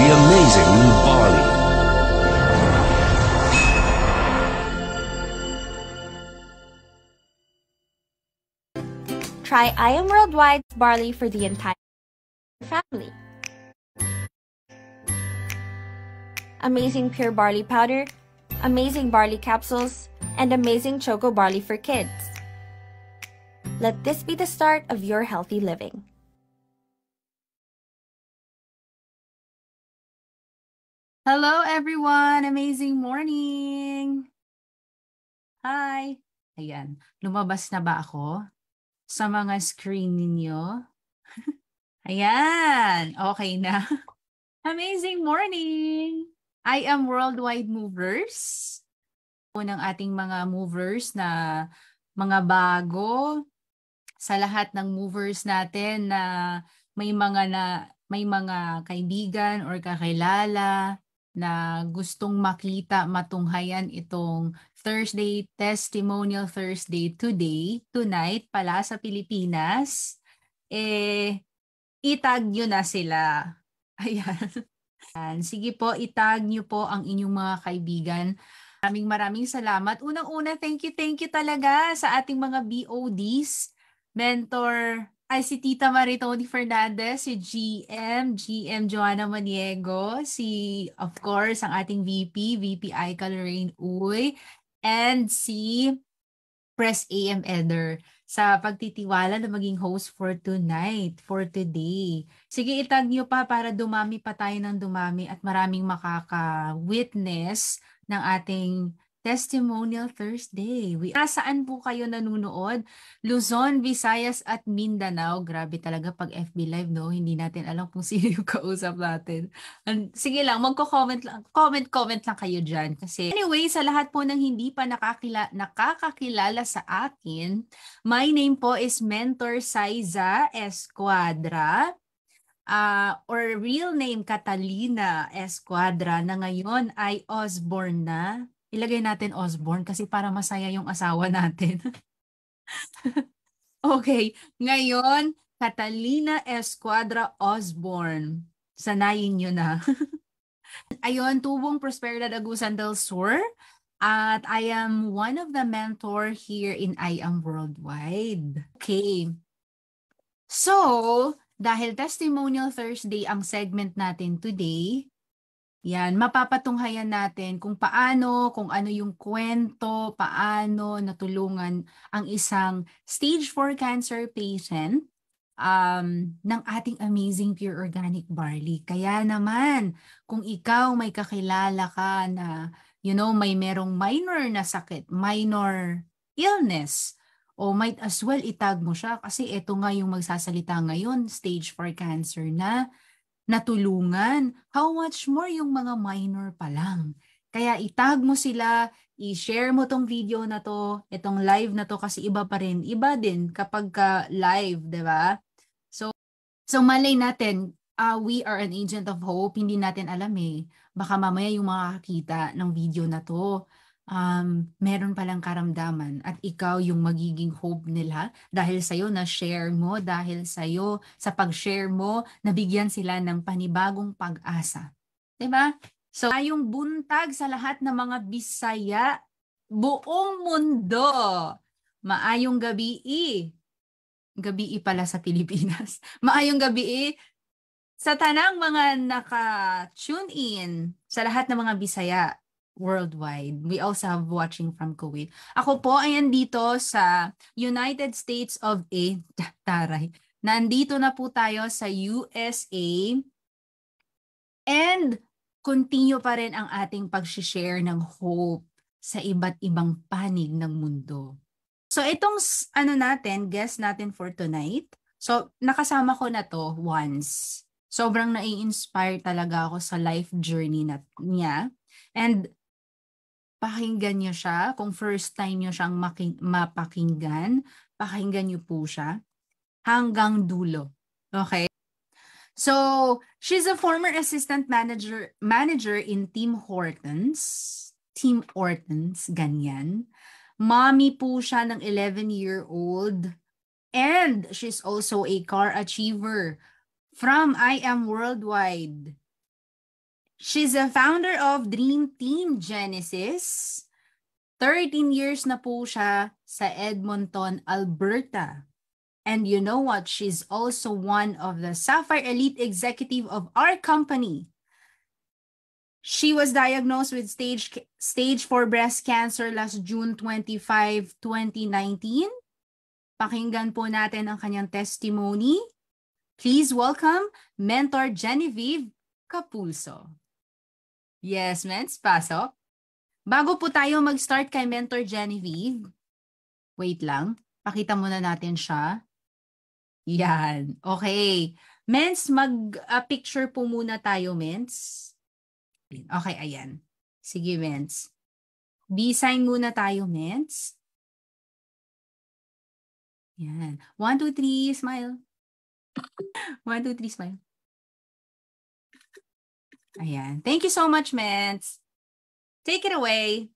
the amazing barley. Try I Am Worldwide barley for the entire family. Amazing pure barley powder, amazing barley capsules, and amazing choco barley for kids. Let this be the start of your healthy living. Hello everyone! Amazing morning! Hi! Ayan, lumabas na ba ako sa mga screen ninyo? Ayan, okay na. Amazing morning! I am Worldwide Movers. Ng ating mga movers na mga bago sa lahat ng movers natin na may mga kaibigan or kakilala na gustong makita, matunghayan itong Thursday, Testimonial Thursday tonight pala sa Pilipinas, itag nyo na sila. Ayan. Sige po, itag nyo po ang inyong mga kaibigan. Maraming salamat. Unang-una, thank you talaga sa ating mga BODs, mentor, si Tita Maritoni Fernandez, si GM Joanna Maniego, of course, ang ating VP Aika Lorraine Uy, and si Press AM Eder sa pagtitiwala na maging host for tonight, for today. Sige, itag nyo pa para dumami pa tayo ng dumami at maraming makaka-witness ng ating Testimonial Thursday. Saan po kayo nanunood? Luzon, Visayas at Mindanao. Grabe talaga pag FB Live, no? Hindi natin alam kung sino yung kausap natin. Sige lang, comment lang kayo dyan. Kasi anyway, sa lahat po ng hindi pa nakakakilala sa akin, my name po is Mentor Saiza Esquadra. Or real name Catalina Esquadra na ngayon ay Osborne na. Ilagay natin Osborne kasi para masaya yung asawa natin. Okay, ngayon Catalina Esquadra Osborne. Sanayin nyo na. Ayun, Tubong Prosperidad Agusan del Sur. At I am one of the mentor here in I Am Worldwide. Okay. So, dahil Testimonial Thursday ang segment natin today, yan, mapapatunghayan natin kung ano yung kwento, paano natulungan ang isang stage 4 cancer patient ng ating amazing pure organic barley. Kaya naman, kung ikaw may kakilala ka na, may merong minor na sakit, minor illness, o might as well itag mo siya kasi ito nga yung magsasalita ngayon, stage 4 cancer na, natulungan. How much more yung mga minor pa lang. Kaya itag mo sila, i-share mo tong video na to, itong live na to kasi iba pa rin. Iba din kapag ka live, di ba? So malay natin, we are an agent of hope, hindi natin alam eh. Baka mamaya yung makakita ng video na to, meron palang karamdaman at ikaw yung magiging hope nila dahil sa'yo na-share mo, dahil sa'yo sa pag-share mo, nabigyan sila ng panibagong pag-asa. Diba? So, yung buntag sa lahat ng mga Bisaya, buong mundo. Maayong gabi gabi pala sa Pilipinas. Maayong gabi sa tanang mga naka-tune in sa lahat ng mga Bisaya worldwide. We also have watching from Kuwait. Ako po ay nandito sa United States of Taray. Nandito na po tayo sa USA and continue pa rin ang ating pag-share ng hope sa iba't ibang panig ng mundo. So itong guest natin for tonight. So nakasama ko na to once. Sobrang nai-inspire talaga ako sa life journey niya. And pakinggan niyo siya. Kung first time niyo siyang mapakinggan, pakinggan niyo po siya hanggang dulo. Okay? So, she's a former assistant manager in Tim Hortons. Tim Hortons, ganyan. Mommy po siya ng 11-year-old. And she's also a car achiever from I Am Worldwide. She's a founder of Dream Team Genesis. 13 years na po siya sa Edmonton, Alberta. And you know what? She's also one of the Sapphire Elite executive of our company. She was diagnosed with stage 4 breast cancer last June 25, 2019. Pakinggan po natin ang kanyang testimony. Please welcome Mentor Genevieve Capulso. Yes, Mens, pasok. Bago po tayo mag-start kay Mentor Genevieve, wait lang, pakita muna natin siya. Yan, okay. Mens, mag-picture po muna tayo, Mens. Okay, ayan. Sige, Mens. B-sign muna tayo, Mens. Yan. 1, 2, 3, smile. 1, 2, 3, smile. Ayan. Thank you so much, Mens. Take it away.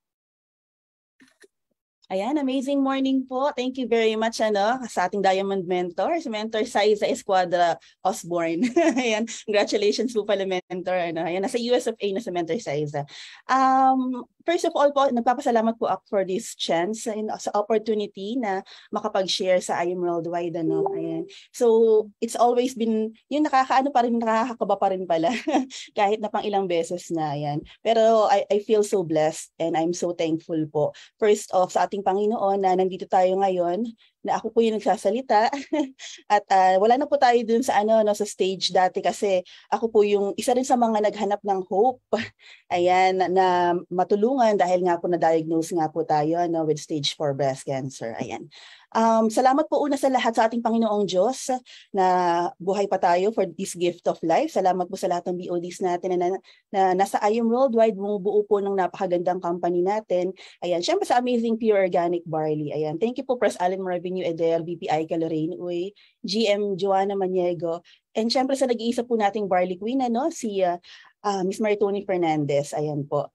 Ayan, amazing morning po. Thank you very much sa ating Diamond Mentor, si Mentor Saiza Esquadra Osborne. Ayan, congratulations po pala Mentor. Ayan, nasa US of A na sa Mentor Saiza. First of all po, nagpapasalamat po ako for this chance sa opportunity na makapag-share sa I Am Worldwide. Ayan. So, it's always been, yung nakakakaba pa rin pala, kahit na pang ilang beses na. Ayan. Pero I feel so blessed and I'm so thankful po. First off, sa ating Panginoon na nandito tayo ngayon, na ako po yung nagsasalita at wala na po tayo dun sa sa stage dati kasi ako po yung isa rin sa mga naghanap ng hope. Ayan, na matulungan dahil nga po na-diagnose nga po tayo with stage 4 breast cancer. Ayan. Salamat po una sa lahat sa ating Panginoong Diyos na buhay pa tayo for this gift of life. Salamat po sa lahat ng BODs natin na nasa I Am Worldwide, bumubuo po ng napakagandang company natin. Ayan, syempre sa Amazing Pure Organic Barley. Ayan, thank you po Pres Allen Marvin Edel, BPI Lorraine Uy, GM Joanna Maniego, and syempre sa nag-iisa po nating Barley Queen, si Miss Maritoni Fernandez. Ayan po.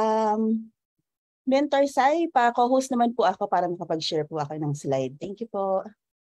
Mentor Sai, pa-co-host naman po ako para makapag-share po ako ng slide. Thank you po.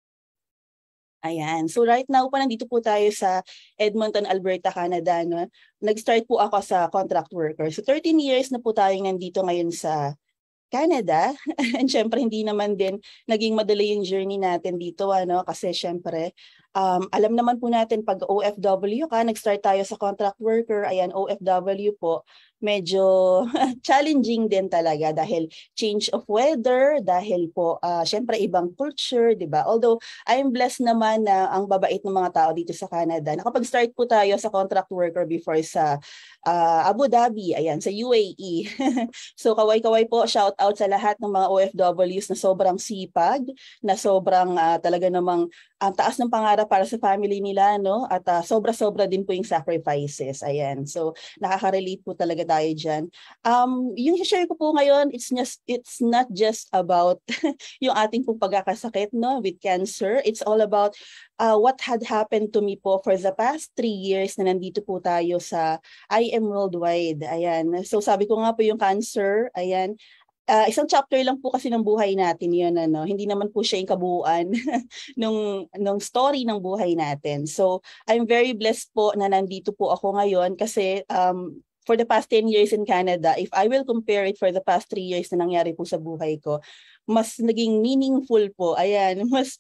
Ayan. So right now po, nandito po tayo sa Edmonton, Alberta, Canada. Nag-start po ako sa contract worker. So 13 years na po tayo nandito ngayon sa Canada. And syempre hindi naman din naging madali yung journey natin dito kasi syempre alam naman po natin pag OFW ka, nag-start tayo sa contract worker, ayan OFW po, medyo challenging din talaga dahil change of weather, dahil po syempre ibang culture, 'di ba? Although I'm blessed naman na ang babait ng mga tao dito sa Canada. Nakapag-start po tayo sa contract worker before sa Abu Dhabi, ayan sa UAE. So kaway-kaway po, shout out sa lahat ng mga OFWs na sobrang sipag, na sobrang talaga namang ang taas ng pangarap para sa family nila, at sobra-sobra din po yung sacrifices. Ayan. So nakaka-relate po talaga tayo diyan. Yung share ko po ngayon, it's not just about yung ating pong pagkakasakit with cancer. It's all about what had happened to me po for the past 3 years na nandito po tayo sa I Am Worldwide. Ayan. So sabi ko nga po yung cancer, ayan, isang chapter lang po kasi ng buhay natin yun. Hindi naman po siya yung kabuuan nung story ng buhay natin. So I'm very blessed po na nandito po ako ngayon kasi for the past 10 years in Canada, if I will compare it for the past 3 years na nangyari po sa buhay ko, mas naging meaningful po. Ayan, mas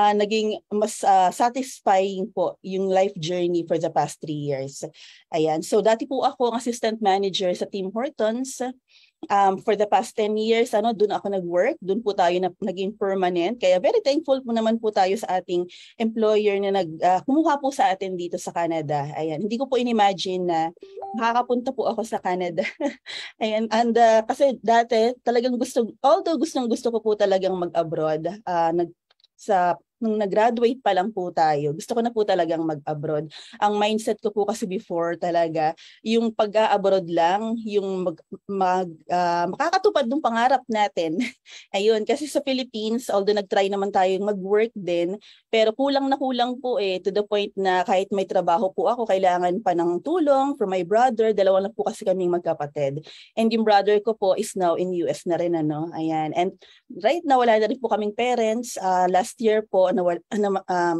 satisfying po yung life journey for the past 3 years. Ayan, so dati po ako ang assistant manager sa Tim Hortons. For the past 10 years, doon ako nag-work, doon po tayo naging permanent. Kaya very thankful po naman po tayo sa ating employer na kumuha po sa atin dito sa Canada. Ayan, hindi ko po in-imagine na makakapunta po ako sa Canada. Ayan, and kasi dati talagang gusto ko po talagang mag-abroad. Nung nag-graduate pa lang po tayo, gusto ko na po talagang mag-abroad. Ang mindset ko po kasi before talaga, yung pag-abroad lang, yung makakatupad ng pangarap natin. Ayun, kasi sa Philippines, although nag-try naman tayong mag-work din, pero kulang na kulang po to the point na kahit may trabaho po ako, kailangan pa ng tulong from my brother. Dalawa lang po kasi kaming magkapatid. And yung brother ko po is now in US na rin. Ayan. And right now, wala na rin po kaming parents. Last year po,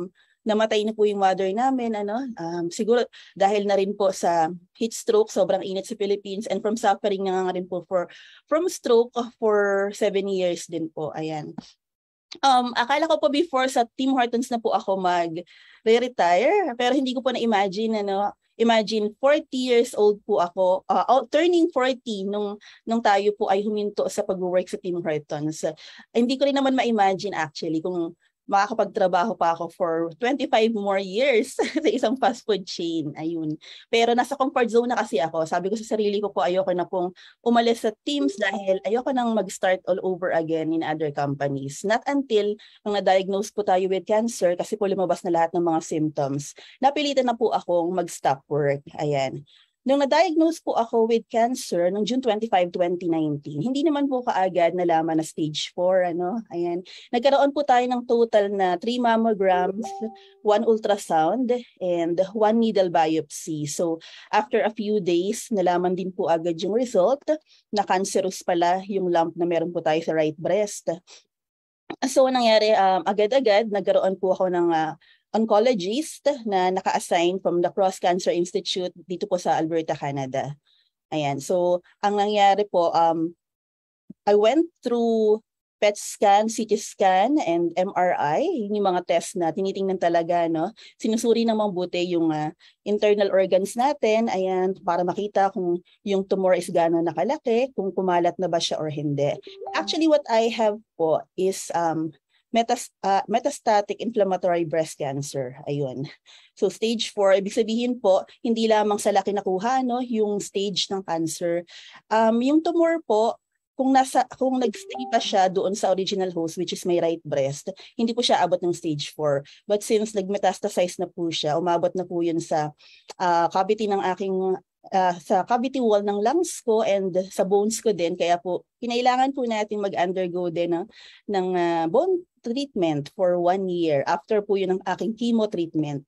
namatay na po yung mother namin, siguro dahil na rin po sa heat stroke, sobrang init sa Philippines, and from suffering na nga rin po from stroke for 7 years din po. Ayan. Akala ko po before sa Tim Hortons na po ako mag-retire, pero hindi ko po na-imagine, imagine 40 years old po ako, turning 40 nung tayo po ay huminto sa pag-work sa Tim Hortons. Hindi ko rin naman ma-imagine actually kung makakapagtrabaho pa ako for 25 more years sa isang fast food chain. Ayun. Pero nasa comfort zone na kasi ako. Sabi ko sa sarili ko po, ayoko na pong umalis sa Teams dahil ayoko nang mag-start all over again in other companies. Not until nung na-diagnose po tayo with cancer, kasi po lumabas na lahat ng mga symptoms. Napilitan na po akong mag-stop work. Ayan. Nung na-diagnose po ako with cancer noong June 25, 2019, hindi naman po kaagad nalaman na stage 4. Ayan. Nagkaroon po tayo ng total na 3 mammograms, 1 ultrasound, and 1 needle biopsy. So after a few days, nalaman din po agad yung result na cancerous pala yung lump na meron po tayo sa right breast. So nangyari, agad-agad, nagkaroon po ako ng oncologist na naka-assign from the Cross Cancer Institute dito po sa Alberta, Canada. Ayan. So, ang nangyari po, I went through PET scan, CT scan, and MRI. Yung mga test na tinitingnan talaga, sinusuri ng mabuti yung internal organs natin, ayan, para makita kung yung tumor is gaano nakalaki, kung kumalat na ba siya or hindi. Actually, what I have po is metastatic inflammatory breast cancer. Ayun. So stage 4, ibig sabihin po, hindi lamang sa laki nakuha, yung stage ng cancer. Yung tumor po, kung nag-stay pa siya doon sa original host, which is my right breast, hindi po siya abot ng stage 4. But since nag-metastasize na po siya, umabot na po yun sa cavity ng aking sa cavity wall ng lungs ko and sa bones ko din. Kaya po, kinailangan po natin mag-undergo din ng bone treatment for 1 year. After po yun ng aking chemo treatment.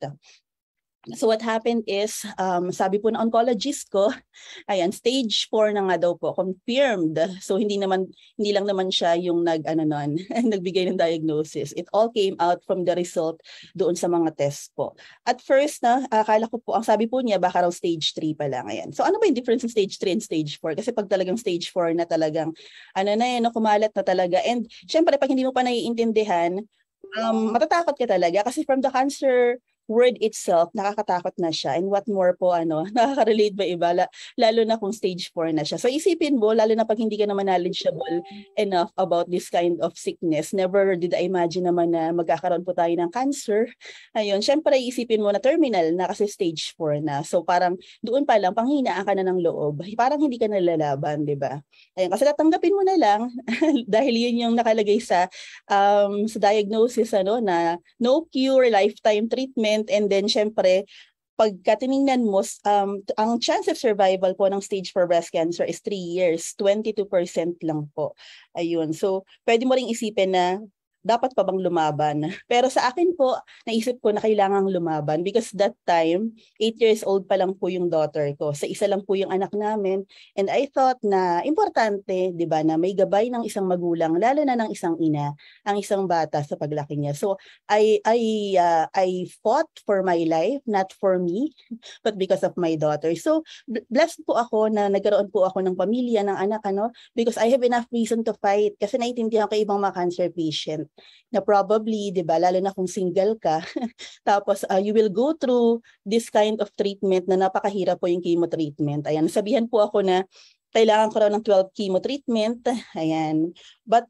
So what happened is, sabi po ng oncologist ko, ayan, stage 4 na nga daw po, confirmed. So hindi lang naman siya yung nagbigay ng diagnosis. It all came out from the result doon sa mga test po. At first akala ko po, ang sabi po niya, baka raw stage 3 pa lang. Ayan. So ano ba yung difference ng stage 3 and stage 4? Kasi pag talagang stage 4 na talagang, kumalat na talaga. And syempre, pag hindi mo pa naiintindihan, matatakot ka talaga. Kasi from the cancer word itself, nakakatakot na siya. And what more po, nakaka-relate ba iba? Lalo na kung stage 4 na siya. So isipin mo, lalo na pag hindi ka naman knowledgeable enough about this kind of sickness, never did I imagine naman na magkakaroon po tayo ng cancer. Ayun, syempre isipin mo na terminal na kasi stage 4 na. So parang doon pa lang, panghinaan ka na ng loob. Parang hindi ka nalalaban, di ba? Ayun, kasi tatanggapin mo na lang dahil yun yung nakalagay sa diagnosis, na no cure, lifetime treatment. And then, syempre, pagka tinignan mo, ang chance of survival po ng stage 4 breast cancer is 3 years, 22% lang po. Ayun. So, pwede mo ring isipin na dapat pa bang lumaban? Pero sa akin po, naisip ko na kailangang lumaban because that time, 8 years old pa lang po yung daughter ko. Sa isa lang po yung anak namin. And I thought na importante, di ba, na may gabay ng isang magulang, lalo na ng isang ina, ang isang bata sa paglaki niya. So I fought for my life, not for me, but because of my daughter. So blessed po ako na nagkaroon po ako ng pamilya, ng anak, because I have enough reason to fight. Kasi naiintindihan ko ibang mga cancer patient na probably, di ba, lalo na kung single ka, tapos you will go through this kind of treatment na napakahirap po yung chemo treatment. Ayan, sabihan po ako na kailangan ko raw ng 12 chemo treatment. Ayan. But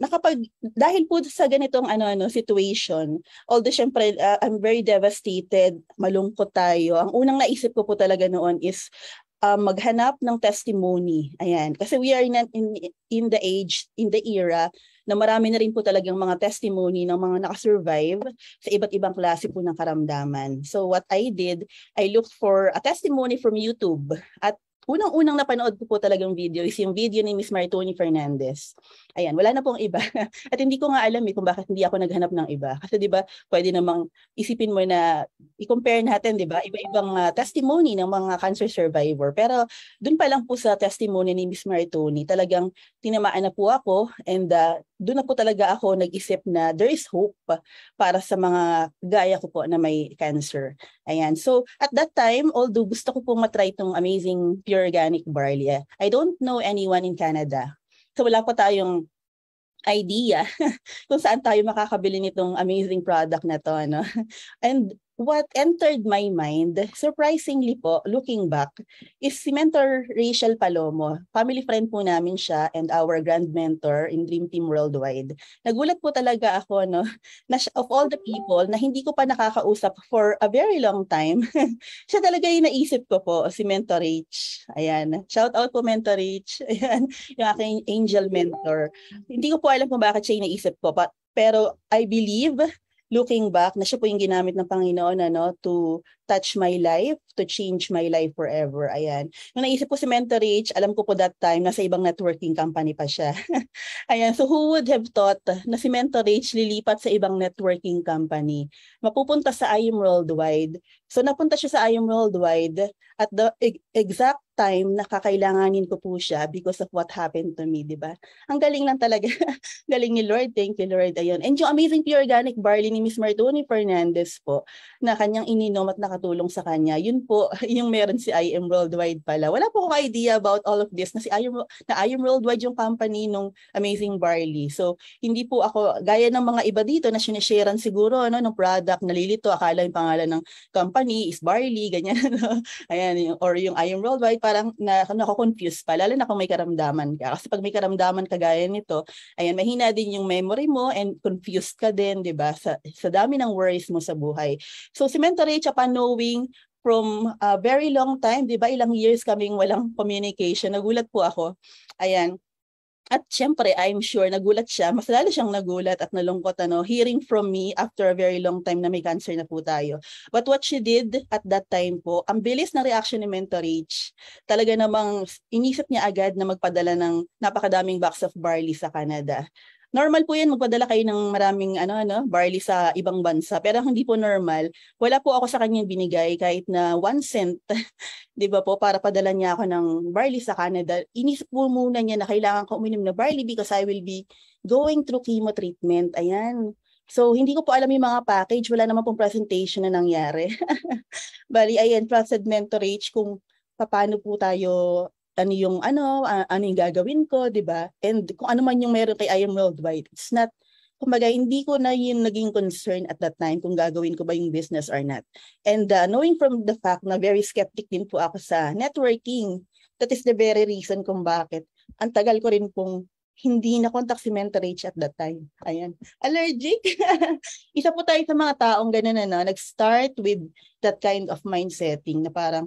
dahil po sa ganitong situation, although syempre I'm very devastated, malungkot tayo. Ang unang naisip ko po talaga noon is maghanap ng testimony. Ayan. Kasi we are in the age, in the era na marami na rin po talagang mga testimony ng mga nakasurvive sa iba't ibang klase po ng karamdaman. So what I did, I looked for a testimony from YouTube. At unang-unang napanood ko po talagang video is yung video ni Miss Martoni Fernandez. Ayan, wala na pong iba. At hindi ko nga alam kung bakit hindi ako naghanap ng iba. Kasi di ba, pwede namang isipin mo na i-compare natin, di ba, iba-ibang testimony ng mga cancer survivor. Pero dun pa lang po sa testimony ni Miss Martoni, talagang tinamaan na po ako and doon na po talaga ako nag-isip na there is hope para sa mga gaya ko po na may cancer. Ayan. So at that time, although gusto ko po matry itong amazing pure organic barley, I don't know anyone in Canada. So wala pa tayong idea kung saan tayo makakabili nitong amazing product na to, no? And what entered my mind, surprisingly po, looking back, is si Mentor Rachel Palomo. Family friend po namin siya and our grand mentor in Dream Team Worldwide. Nagulat po talaga ako, no, na of all the people na hindi ko pa nakakausap for a very long time, siya talaga yung naisip ko po, si Mentor Rach. Ayan. Shout out po Mentor Rach. Ayan, yung aking angel mentor. Hindi ko po alam kung bakit siya yung naisip ko, pero I believe looking back, na siya po yung ginamit ng Panginoon to touch my life, to change my life forever. Ayan. Nung naisip ko si Mentor Rach, alam ko po that time, nasa ibang networking company pa siya. Ayan. So who would have thought na si Mentor Rach lilipat sa ibang networking company? Mapupunta sa IM Worldwide. So napunta siya sa IM Worldwide at the exact time na kakailanganin ko po siya because of what happened to me, di ba? Ang galing lang talaga. Galing ni Lord. Thank you, Lord. Ayun. And yung amazing pure organic barley ni Miss Martoni Fernandez po, na kanyang ininom at nakatulong sa kanya, yun po, yung meron si IM Worldwide pala. Wala po akong idea about all of this na IM Worldwide yung company nung amazing barley. So, hindi po ako, gaya ng mga iba dito na sinesharean siguro, ng product, nalilito, akala yung pangalan ng company is barley, ganyan. Ayan, or yung IM Worldwide, parang nako-confuse pa, lalo na kung may karamdaman ka. Kasi pag may karamdaman kagaya nito, ayan, mahina din yung memory mo and confused ka din, di ba? Sa dami ng worries mo sa buhay. So si Mentor Rach, upon knowing from a very long time, di ba, ilang years kaming walang communication, nagulat po ako. Ayan. At syempre, I'm sure nagulat siya, mas lalo siyang nagulat at nalungkot, hearing from me after a very long time na may cancer na po tayo. But what she did at that time po, ang bilis na reaction ni Mentor Rach, talaga namang inisip niya agad na magpadala ng napakadaming box of barley sa Canada. Normal po yan, magpadala kayo ng maraming barley sa ibang bansa. Pero hindi po normal. Wala po ako sa kanyang binigay kahit na 1 cent, di ba po, para padala niya ako ng barley sa Canada. Inisip po muna niya na kailangan ko uminom na barley because I will be going through chemo treatment. Ayan. So, hindi ko po alam yung mga package. Wala naman pong presentation na nangyari. Bali, ayan, trusted Mentor Rach kung paano po tayo ano yung gagawin ko, di ba? And kung ano man yung meron kay IM Worldwide, it's not, kumbaga, hindi ko na yun naging concern at that time kung gagawin ko ba yung business or not. And knowing from the fact na very skeptic din po ako sa networking, that is the very reason kung bakit ang tagal ko rin pong hindi na-contact si Mentor Rach at that time. Ayan. Allergic. Isa po tayo sa mga taong ganun nag-start with that kind of mindsetting na parang,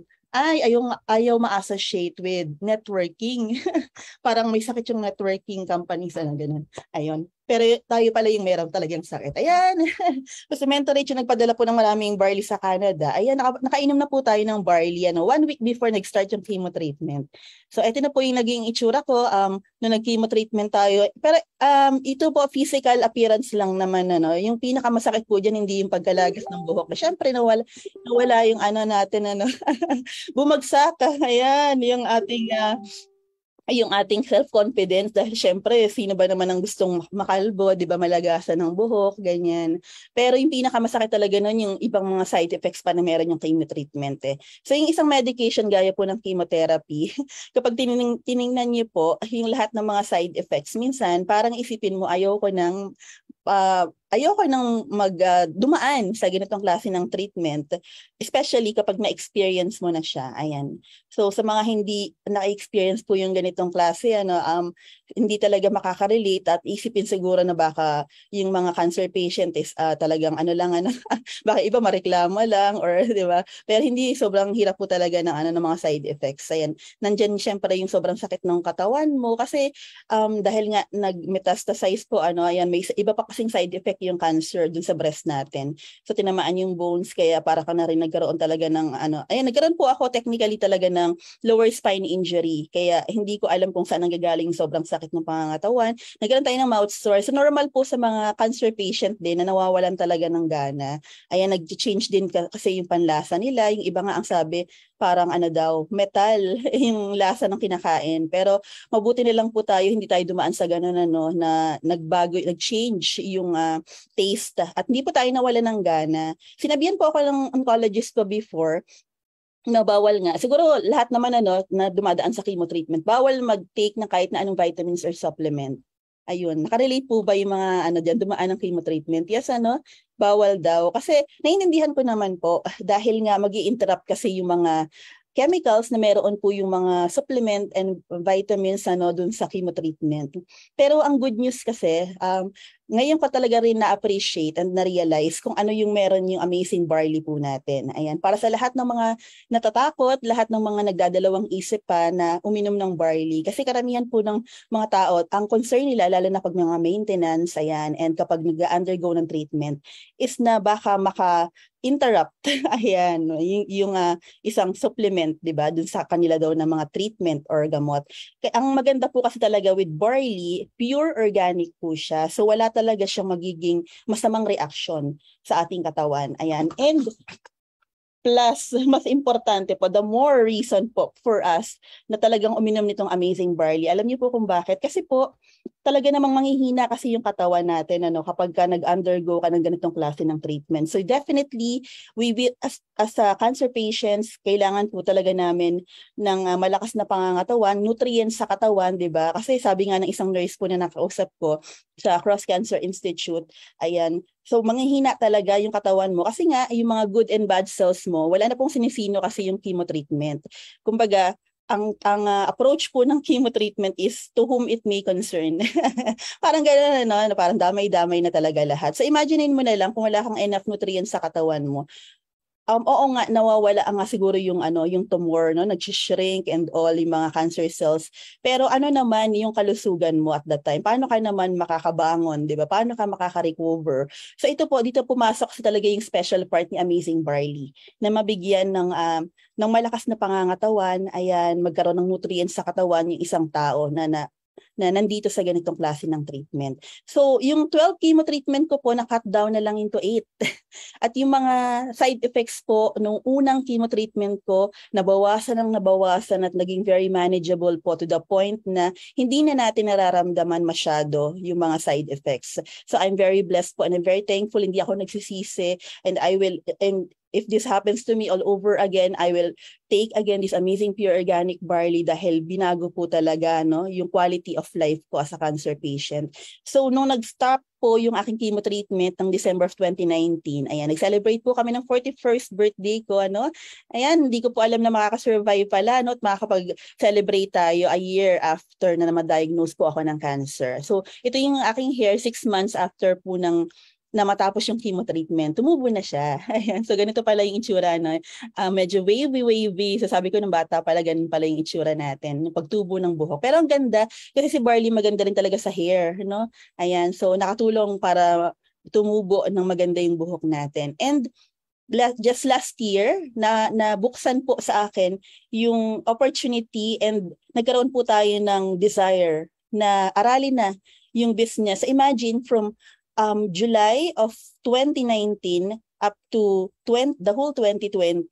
ayaw ma-associate with networking. Parang may sakit yung networking companies, ganun. Ayun. Pero tayo pala yung meron talagang sakit. Ayan. Kasi Mentor Rach yung nagpadala po ng maraming barley sa Canada. Ayan, nakainom na po tayo ng barley 1 week before nag-start yung chemo treatment. So ito na po yung naging itsura ko nung nag-chemo treatment tayo. Pero ito po physical appearance lang naman yung pinakamasakit po diyan hindi yung pagkalagas ng buhok. Syempre nawala yung natin bumagsak. Ayan, yung ating self-confidence dahil syempre, sino ba naman ang gustong makalbo, di ba, malagasan ng buhok, ganyan. Pero yung pinakamasakit talaga nun, yung ibang mga side effects pa na meron yung chemo treatment So yung isang medication gaya po ng chemotherapy, kapag tiningnan niyo po, yung lahat ng mga side effects, minsan parang isipin mo, ayoko nang dumaan sa ganitong klase ng treatment, especially kapag na-experience mo na siya. Ayan. So sa mga hindi na-experience po yung ganitong klase, hindi talaga makaka-relate at isipin siguro na baka yung mga cancer patient is talagang baka iba mareklamo lang or di ba? Pero hindi, sobrang hirap po talaga ng mga side effects. Ayan. Nandiyan syempre yung sobrang sakit ng katawan mo kasi dahil nga nag-metastasize po ayan, may iba pa kasing side effect yung cancer dun sa breast natin. So tinamaan yung bones kaya para ka na rin nagkaroon talaga ng nagkaroon po ako technically talaga ng lower spine injury. Kaya hindi ko alam kung saan nanggagaling sobrang sakit ng pangangatawan, nagkaroon tayo ng mouth sore. So normal po sa mga cancer patient din na nawawalan talaga ng gana. Ayan, nag-change din kasi yung panlasa nila. Yung iba nga ang sabi, parang ano daw, metal yung lasa ng kinakain. Pero mabuti na lang po tayo, hindi tayo dumaan sa ganun na nagbago, nag-change yung taste at hindi po tayo nawala ng gana. Sinabihan po ako ng oncologist ko before na bawal nga. Siguro lahat naman na dumadaan sa chemo treatment, bawal mag-take ng kahit na anong vitamins or supplement. Ayun, nakarelate po ba yung mga diyan dumaan ng chemo treatment? Yes, bawal daw. Kasi naiintindihan ko naman po dahil nga magi-interrupt kasi yung mga chemicals na meron po yung mga supplement and vitamins dun sa chemo treatment. Pero ang good news kasi, ngayon ko talaga rin na-appreciate and na-realize kung ano yung meron yung amazing barley po natin. Ayan, para sa lahat ng mga natatakot, lahat ng mga nagdadalawang isip pa na uminom ng barley. Kasi karamihan po ng mga tao, ang concern nila, lalo na pag mga maintenance, ayan, and kapag nag-undergo ng treatment, is na baka interrupt ayan yung isang supplement, 'di ba, dun sa kanila daw na mga treatment or gamot. Kaya ang maganda po kasi talaga with barley, pure organic po siya. So wala talaga siyang magiging masamang reaction sa ating katawan. Ayan. And plus, mas importante po, the more reason po for us na talagang uminom nitong amazing barley. Alam niyo po kung bakit? Kasi po, talaga namang manghihina kasi yung katawan natin kapag ka nag-undergo ka ng ganitong klase ng treatment. So definitely, we will, as cancer patients, kailangan po talaga namin ng malakas na pangangatawan, nutrients sa katawan, di ba? Kasi sabi nga ng isang nurse po na nakausap ko sa Cross Cancer Institute, ayan, so manghihina talaga yung katawan mo kasi nga yung mga good and bad cells mo, wala na pong sinisino kasi yung chemo treatment. Kumbaga, ang approach po ng chemo treatment is to whom it may concern. Parang gano'n na parang damay-damay na talaga lahat. So imaginein mo na lang kung wala kang enough nutrients sa katawan mo. Oo nga, nawawala nga siguro yung yung tumor, nag-shrink and all yung mga cancer cells. Pero ano naman yung kalusugan mo at that time? Paano ka naman makakabangon, 'di ba? Paano ka makaka-recover? So ito po, dito pumasok sa talaga yung special part ni Amazing Barley na mabigyan ng malakas na pangangatawan, ayan, magkaroon ng nutrients sa katawan yung isang tao na nandito sa ganitong klase ng treatment. So, yung 12 chemo treatment ko po, na-cut down na lang into 8. At yung mga side effects po, nung unang chemo treatment ko, nabawasan at naging very manageable po to the point na hindi na natin nararamdaman masyado yung mga side effects. So, I'm very blessed po and I'm very thankful. Hindi ako nagsisisi and if this happens to me all over again, I will take again this amazing pure organic barley dahil binago po talaga yung quality of life ko as a cancer patient. So nung nag-stop po yung aking chemo treatment ng December of 2019, ayan, nag-celebrate po kami ng 41st birthday ko, Ayan, hindi ko po alam na makaka-survive pala, at makakapag-celebrate tayo a year after na ma-diagnose po ako ng cancer. So ito yung aking hair 6 months after po na matapos yung chemo treatment, tumubo na siya. Ayan. So ganito pala yung itsura, medyo wavy. So sabi ko nung bata pala, ganun pala yung itsura natin, yung pagtubo ng buhok. Pero ang ganda, kasi si barley maganda rin talaga sa hair, Ayan, so nakatulong para tumubo ng maganda yung buhok natin. And just last year, na buksan po sa akin yung opportunity and nagkaroon po tayo ng desire na aralin na yung business. Imagine from July of 2019 up to the whole 2020,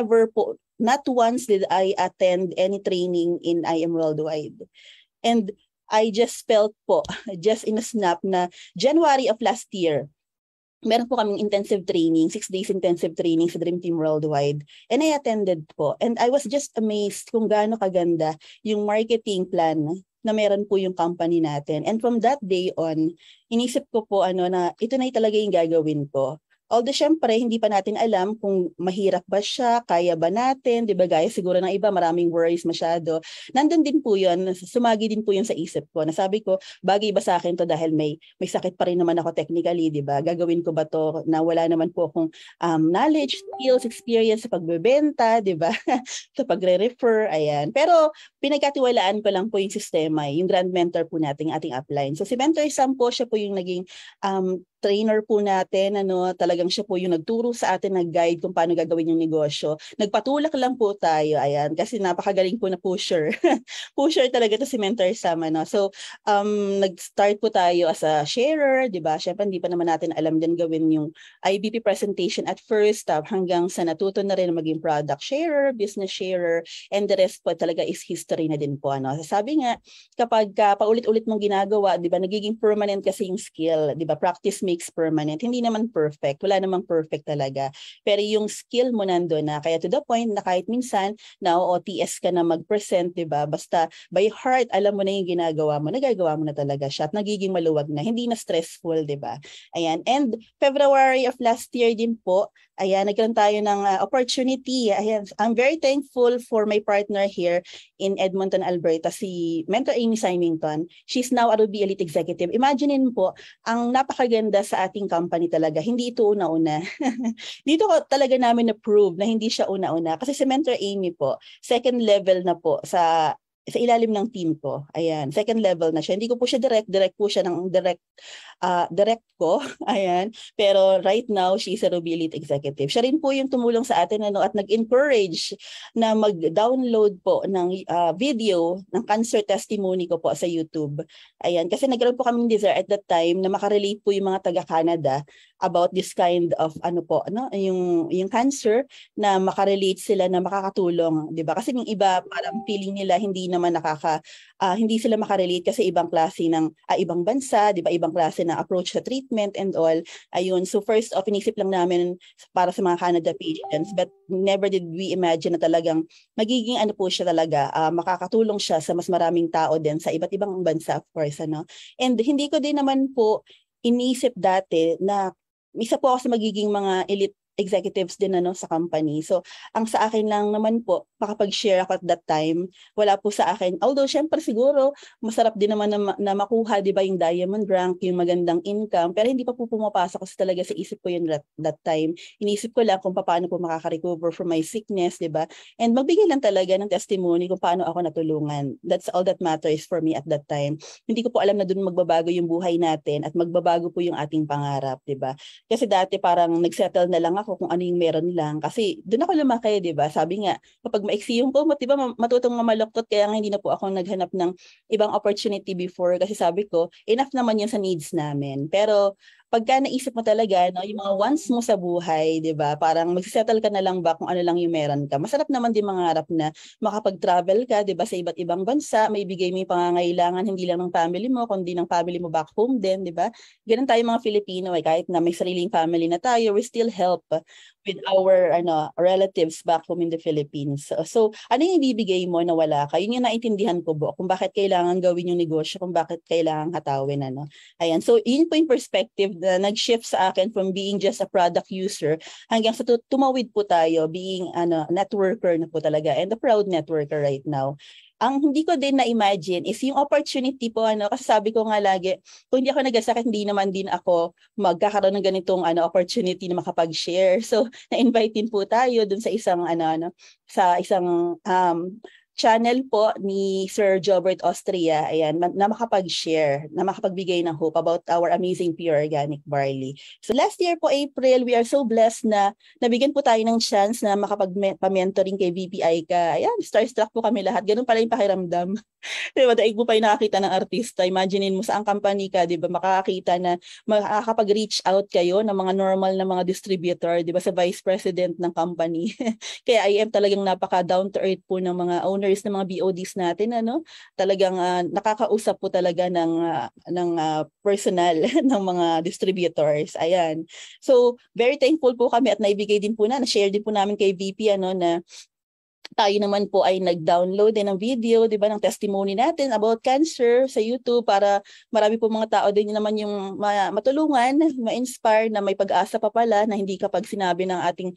not once did I attend any training in IM Worldwide. And I just felt po, just in a snap na January of last year, meron po kaming intensive training, 6 days intensive training sa Dream Team Worldwide. And I attended po. And I was just amazed kung gaano kaganda yung marketing plan na meron po yung company natin. And from that day on, inisip ko po na ito na talaga yung gagawin ko. Although syempre, hindi pa natin alam kung mahirap ba siya, kaya ba natin, di ba gaya siguro ng iba, maraming worries masyado. Nandun din po yun, sumagi din po yun sa isip ko. Nasabi ko, bagay ba sa akin to dahil may sakit pa rin naman ako technically, di ba? Gagawin ko ba to na wala naman po akong knowledge, skills, experience sa pagbebenta, di ba? Sa pagre-refer, ayan. Pero pinagkatiwalaan ko lang po yung sistema, yung grand mentor po nating ating upline. So si Mentor Sam po, siya po yung naging trainer po natin, talagang siya po yung nagturo sa atin, nag-guide kung paano gagawin yung negosyo. Nagpatulak lang po tayo, ayan, kasi napakagaling po na pusher. Pusher talaga to si Mentor Sam, So, nag-start po tayo as a sharer, di ba? Syempre, hindi pa naman natin alam din gawin yung IBP presentation at first, hanggang sa natuto na rin maging product sharer, business sharer, and the rest po talaga is history na din po. Sabi nga, kapag paulit-ulit mong ginagawa, di ba, nagiging permanent kasi yung skill, di ba? Practice makes permanent. Hindi naman perfect. Wala namang perfect talaga. Pero yung skill mo nandun na. Kaya to the point na kahit minsan na OTS ka na mag-present, di ba? Basta by heart, alam mo na yung ginagawa mo, nagagawa mo na talaga siya at nagiging maluwag na. Hindi na stressful, di ba? Ayan. And February of last year din po, ayan, nagkaroon tayo ng opportunity. Ayan, I'm very thankful for my partner here in Edmonton, Alberta, si Mentor Amy Symington. She's now a Ruby Elite Executive. Imaginein po, ang napakaganda sa ating company talaga. Hindi ito una-una. Dito ko talaga namin na-prove na hindi siya una-una. Kasi si Mentor Amy po, second level na po sa ilalim ng team ko. Ayan, second level na siya. Hindi ko po siya direct po siya ng direct ko. Ayan. Pero right now, she's a Ruby Elite Executive. Siya rin po yung tumulong sa atin at nag-encourage na mag-download po ng video ng cancer testimony ko po sa YouTube. Ayan. Kasi nagkaroon po kami ng desire at that time na makarelate po yung mga taga-Canada about this kind of yung cancer, na makarelate sila, na makakatulong, 'di ba? Kasi yung iba parang feeling nila hindi naman hindi sila makarelate kasi ibang klase ng ibang bansa, 'di ba? Ibang klase ng approach sa treatment and all. Ayun. So first off, inisip lang namin para sa mga Canada patients, but never did we imagine na talagang magiging po siya talaga, makakatulong siya sa mas maraming tao din sa iba't ibang bansa, of course, And hindi ko din naman po inisip dati na isa po ako sa magiging mga elite executives din sa company. So, ang sa akin lang naman po, makapag-share ako at that time, wala po sa akin. Although, syempre siguro, masarap din naman na makuha, di ba, yung diamond rank, yung magandang income, pero hindi pa po pumapasok kasi talaga sa isip ko yun that time. Inisip ko lang kung paano po makaka-recover from my sickness, di ba? And magbigay lang talaga ng testimony kung paano ako natulungan. That's all that matters for me at that time. Hindi ko po alam na doon magbabago yung buhay natin at magbabago po yung ating pangarap, di ba? Kasi dati parang nagsettle na lang ako kung ano yung meron lang. Kasi doon ako lumaki, di ba? Sabi nga, kapag maiksi yung kumot, di ba, matutong mamaloktot, kaya nga hindi na po ako naghanap ng ibang opportunity before kasi sabi ko, enough naman yun sa needs namin. Pero pagka naisip mo talaga, yung mga wants mo sa buhay, di ba, parang magsisettle ka na lang ba kung ano lang yung meron ka. Masarap naman din mangarap na makapag-travel ka, di ba, sa iba't ibang bansa, may bigay mo yung pangangailangan, hindi lang ng family mo, kundi ng family mo back home din, di ba? Ganun tayo mga Filipino, kahit na may sariling family na tayo, we still help with our relatives back home in the Philippines. So ano yung ibibigay mo na wala ka? Yun yung naintindihan ko po, kung bakit kailangan gawin yung negosyo, kung bakit kailangan hatawin. Ayan. So yun po yung perspective na nag-shift sa akin from being just a product user hanggang sa tumawid po tayo, being networker na po talaga, and a proud networker right now. Ang hindi ko din na-imagine is yung opportunity po, kasi sabi ko nga lagi, kung hindi ako nagkasakit, hindi naman din ako magkakaroon ng ganitong opportunity na makapag-share. So, na-invite din po tayo dun sa isang sa isang channel po ni Sir Jobert Austria, ayan, na makapag-share, na makapagbigay ng hope about our amazing pure organic barley. So last year po, April, we are so blessed na nabigyan po tayo ng chance na makapag-mentoring kay VPI ka. Ayan, starstruck po kami lahat. Ganun pala yung pakiramdam. Diba, daig mo pa yung nakakita ng artista. Imaginein mo saan company ka, diba, makakakita na makakapag-reach out kayo ng mga normal na mga distributor, diba, sa vice president ng company. Kaya I am talagang napaka down to earth po ng mga owners ng mga BODs natin, talagang nakakausap po talaga ng personal ng mga distributors. Ayan. So, very thankful po kami at naibigay din po na-share din po namin kay VP na tayo naman po ay nag-download din ng video, di ba, ng testimony natin about cancer sa YouTube para marami po mga tao din naman yung matulungan, ma-inspire na may pag-asa pa pala, na hindi kapag sinabi ng ating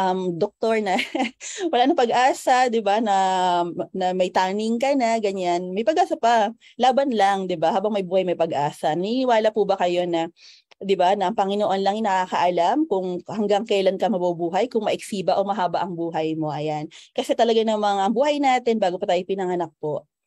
doktor na wala na pag-asa, di ba, na may tanning ka na, ganyan, may pag-asa pa. Laban lang, di ba, habang may buhay may pag-asa. Naniniwala po ba kayo na, di ba, na ang Panginoon lang yung nakakaalam kung hanggang kailan ka mabubuhay, kung maiksi ba o mahaba ang buhay mo? Ayan. Kasi talaga namang ang buhay natin bago pa tayo pinanganak po,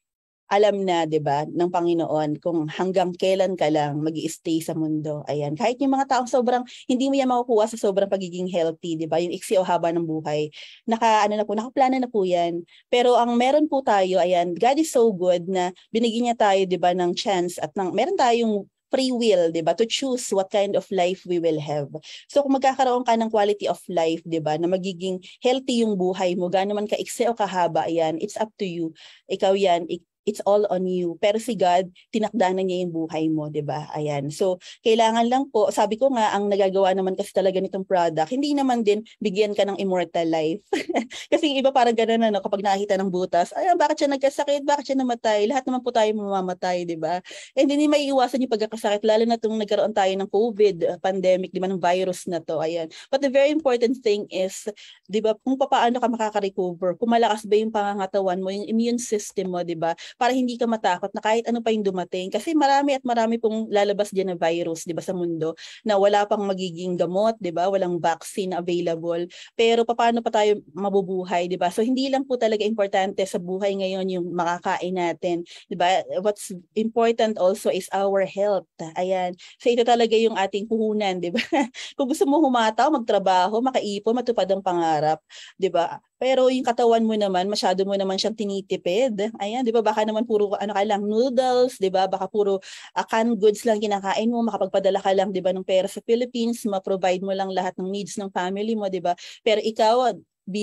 alam na, 'di ba, ng Panginoon kung hanggang kailan ka lang mag-i-stay sa mundo. Ayan, kahit yung mga taong sobrang hindi mo yan makukuha sa sobrang pagiging healthy, 'di ba? Yung iksi o haba ng buhay. Nakaplano na po 'yan. Pero ang meron po tayo, ayan, God is so good na binigyan niya tayo, 'di ba, ng chance at meron tayong free will, 'di ba, to choose what kind of life we will have. So kung magkakaroon ka ng quality of life, 'di ba, na magiging healthy yung buhay mo, gaano man kaiksi o kahaba, yan, it's up to you. Ikaw yan, it's all on you. Pero si God, tinakda na niya yung buhay mo, 'di ba? Ayan. So, kailangan lang po, sabi ko nga, ang nagagawa naman kasi talaga nitong product, hindi naman din bigyan ka ng immortal life. Kasi yung iba parang gano'n, ano, kapag nakita ng butas, ay, bakit siya nagkasakit? Bakit siya namatay? Lahat naman po tayo mamamatay, 'di ba? And hindi maiiwasan yung pagkakasakit, lalo na itong nagkaroon tayo ng COVID pandemic, 'di ba, ng virus na to. Ayan. But the very important thing is, 'di ba, kung paano ka makaka-recover, kung malakas ba yung pangangatawan mo, yung immune system mo, 'di ba? Para hindi ka matakot na kahit ano pa yung dumating. Kasi marami at marami pong lalabas diyan na virus, 'di ba, sa mundo na wala pang magiging gamot, 'di ba? Walang vaccine available. Pero paano pa tayo mabubuhay, 'di ba? So hindi lang po talaga importante sa buhay ngayon yung makakain natin, 'di ba? What's important also is our health. Ayan. So ito talaga yung ating puhunan, 'di ba? Kung gusto mo humataw, magtrabaho, makaipon, matupad ang pangarap, 'di ba? Pero yung katawan mo naman, masyado mo naman siyang tinitipid. Ayan, 'di ba? Baka naman puro ano ka lang, noodles, 'di ba? Baka puro canned goods lang kinakain mo, makapagpadala ka lang, 'di ba, ng pera sa Philippines, ma-provide mo lang lahat ng needs ng family mo, 'di ba? Pero ikaw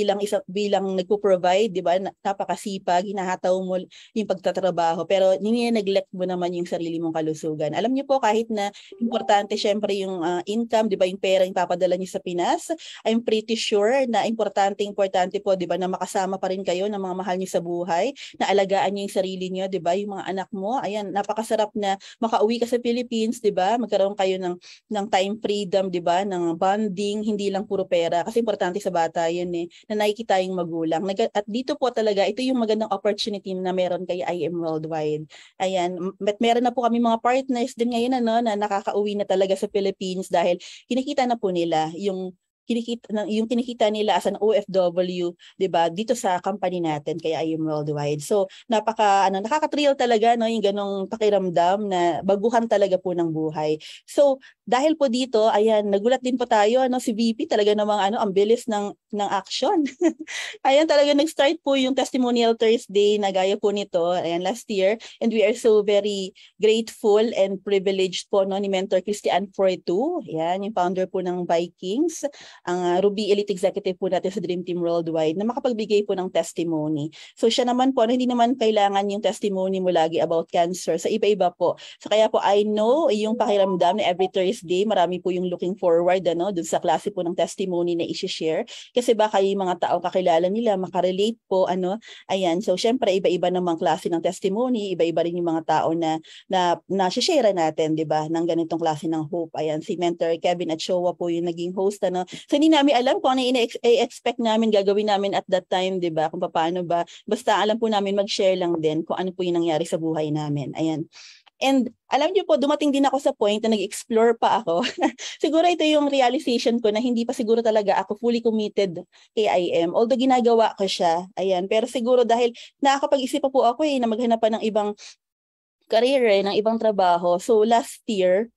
bilang nagpo-provide, 'di ba? Napakasipag, hinahataw mo yung pagtatrabaho, pero nini-neglect mo naman yung sarili mong kalusugan. Alam niyo po, kahit na importante syempre yung income, 'di ba, yung pera yung papadala niyo sa Pinas, I'm pretty sure na importante po, 'di ba, na makasama pa rin kayo ng mga mahal niyo sa buhay, na alagaan niyo yung sarili niyo, 'di ba, yung mga anak mo. Ayan, napakasarap na makauwi ka sa Philippines, 'di ba? Magkaroon kayo ng time freedom, 'di ba? Ng bonding, hindi lang puro pera, kasi importante sa bata 'yun eh, na nakikita yung magulang. At dito po talaga, ito yung magandang opportunity na meron kay IM Worldwide. Ayan, meron na po kami mga partners din ngayon, ano, na nakakauwi na talaga sa Philippines dahil kinikita na po nila yung kinikita nila as an OFW, 'di ba, dito sa company natin kaya IM Worldwide. So, nakaka-thrill talaga, no, yung ganong pakiramdam na baguhan talaga po ng buhay. So, dahil po dito, ayan, nagulat din po tayo, ano, si VP talaga namang ang bilis ng action. Ayan, talaga nag-start po yung Testimonial Thursday na gaya po nito, ayan, last year, and we are so very grateful and privileged po, no, ni Mentor Christian Fortu, ayan, yung founder po ng Vikings, ang Ruby Elite Executive po natin sa Dream Team Worldwide, na makapagbigay po ng testimony. So siya naman po, hindi naman kailangan yung testimony mo lagi about cancer. Sa iba-iba po. So kaya po, I know yung pakiramdam na every Thursday, marami po yung looking forward, ano, dun sa klase po ng testimony na i-share. Kasi baka yung mga tao kakilala nila, makarelate po, ano, ayan. So syempre, iba-iba namang klase ng testimony, iba-iba rin yung mga tao na share natin, di ba, ng ganitong klase ng hope. Ayan, si Mentor Kevin Achoa po yung naging host, ano. So hindi namin alam kung ano i-expect namin gagawin namin at that time, 'di ba? Kung paano ba. Basta alam po namin mag-share lang din kung ano po yung nangyari sa buhay namin. Ayan. And alam niyo po, dumating din ako sa point na nag-explore pa ako. Siguro ito yung realization ko na hindi pa siguro talaga ako fully committed kay IM. Although ginagawa ko siya. Ayan. Pero siguro dahil nakakapag-isip pa po ako na maghanap pa ng ibang career, ng ibang trabaho. So last year,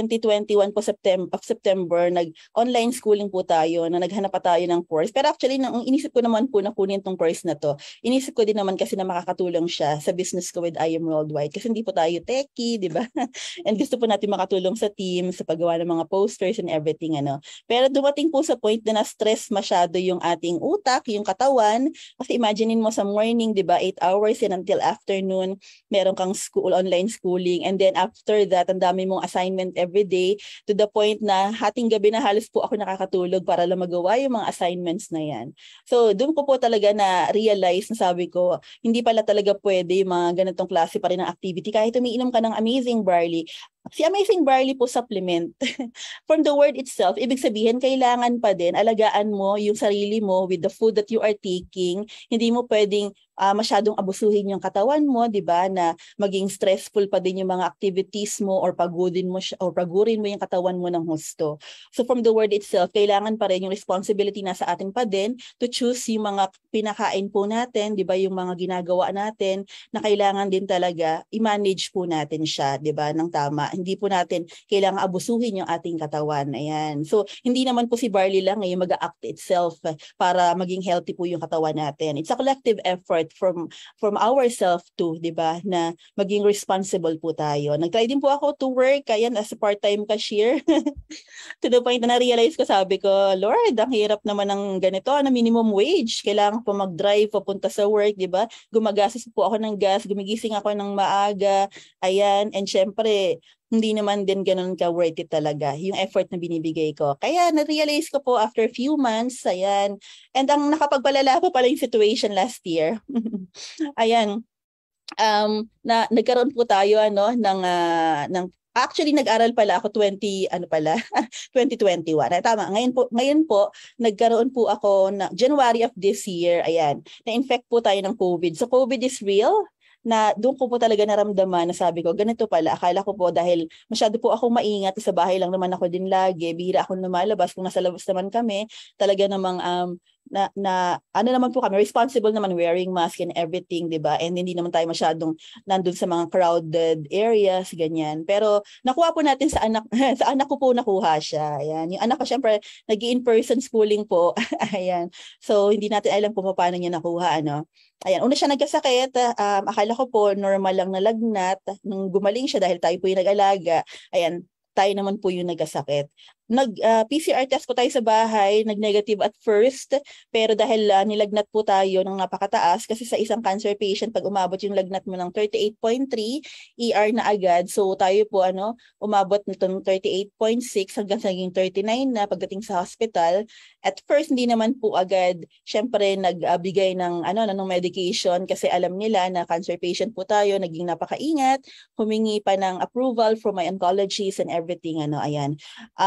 2021 po September, nag-online schooling po tayo, na naghanap pa tayo ng course. Pero actually, nang inisip ko naman po na kunin tong course na to, inisip ko din naman kasi na makakatulong siya sa business ko with IM Worldwide. Kasi hindi po tayo techie, di ba? And gusto po natin makatulong sa team, sa paggawa ng mga posters and everything, ano. Pero dumating po sa point na na-stress masyado yung ating utak, yung katawan. Kasi imaginein mo sa morning, di ba, 8 hours and until afternoon, meron kang online schooling. And then after that, ang dami mong assignment every day, to the point na hating gabi na halos po ako nakakatulog para lang magawa yung mga assignments na yan. So doon ko po talaga na realize, na sabi ko, hindi pala talaga pwede yung mga ganitong klase pa rin ng activity. Kahit umiinom ka ng amazing barley, Si Amazing Barley po supplement. From the word itself, ibig sabihin kailangan pa din alagaan mo yung sarili mo with the food that you are taking. Hindi mo pwedeng masyadong abusuhin yung katawan mo, 'di ba? Na maging stressful pa din yung mga activities mo or pagurin mo or pagurin mo yung katawan mo ng husto. So from the word itself, kailangan pa rin yung responsibility nasa atin pa din to choose yung mga pinakain po natin, 'di ba? Yung mga ginagawa natin na kailangan din talaga i-manage po natin siya, 'di ba? Ng tama. Hindi po natin kailangan abusuhin yung ating katawan. Ayan. So hindi naman po si barley lang yung mag-act itself para maging healthy po yung katawan natin. It's a collective effort from ourselves too, 'di ba? Na maging responsible po tayo. Nag-try din po ako to work ayan as a part-time cashier. To the point na na-realize ko, sabi ko, Lord, ang hirap naman ng ganito, na minimum wage. Kailangan po mag-drive papunta sa work, 'di ba? Gumagastos po ako ng gas, gumigising ako ng maaga. Ayan, and syempre hindi naman din ganun ka-worth it talaga, yung effort na binibigay ko. Kaya na-realize ko po after a few months, ayan. And ang nakapagpalala pa pala yung situation last year. Ayan, nagkaroon po tayo ng actually nag-aral pala ako 2021. Tama. Ngayon po nagkaroon po ako na January of this year, ayan. Na-infect po tayo ng COVID. So COVID is real. Na doon ko po talaga naramdaman na sabi ko, ganito pala, akala ko po dahil masyado po akong maingat, sa bahay lang naman ako din lagi, bihira ako lumalabas, kung nasa labas naman kami, talaga namang ano naman po kami, responsible naman wearing mask and everything, 'di ba? And hindi naman tayo masyadong nandun sa mga crowded areas, ganyan. Pero nakuha po natin sa anak sa anak ko po nakuha siya. Ayan. Yung anak ko syempre nag-in-person schooling po. Ayan. So hindi natin alam kung paano niya nakuha Ayan, una siya nagkasakit, akala ko po normal lang na lagnat, nung gumaling siya dahil tayo po yung nag-alaga, ayan, tayo naman po yung nagkasakit. PCR test po tayo sa bahay, nag-negative at first, pero dahil nilagnat po tayo ng napakataas, kasi sa isang cancer patient, pag umabot yung lagnat mo ng 38.3, ER na agad. So tayo po umabot nitong 38.6 hanggang sa naging 39 na pagdating sa hospital. At first, hindi naman po agad, syempre nagbigay ng medication kasi alam nila na cancer patient po tayo, naging napakaingat, humingi pa ng approval from my oncologist and everything, ayan.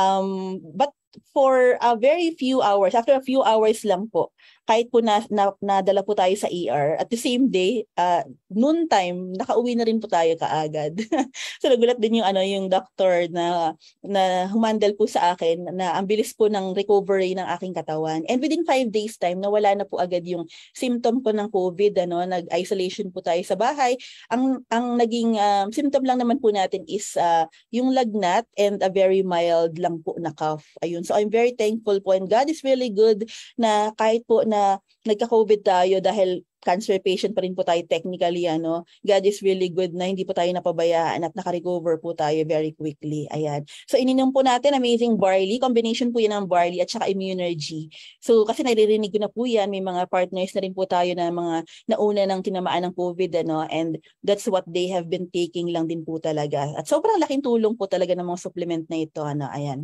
But for a very few hours, after a few hours lang po, kahit po nadala po tayo sa ER, at the same day, noon time, nakauwi na rin po tayo kaagad. So nagulat din yung doctor na humandle po sa akin na ang bilis po ng recovery ng aking katawan. And within 5 days time, nawala na po agad yung symptom ko ng COVID, nag-isolation po tayo sa bahay. Ang naging symptom lang naman po natin is yung lagnat and a very mild lang po na cough. Ayun. So I'm very thankful po, and God is really good na kahit po na nagka-COVID tayo dahil cancer patient pa rin po tayo technically, God is really good na hindi po tayo napabayaan at naka-recover po tayo very quickly. Ayan. So ininom po natin Amazing Barley, combination po yan ng barley at saka Immunergy. So kasi naririnig ko na po yan, may mga partners na rin po tayo na mga nauna ng tinamaan ng COVID, and that's what they have been taking lang din po talaga. At sobrang laking tulong po talaga ng mga supplement na ito, ayan.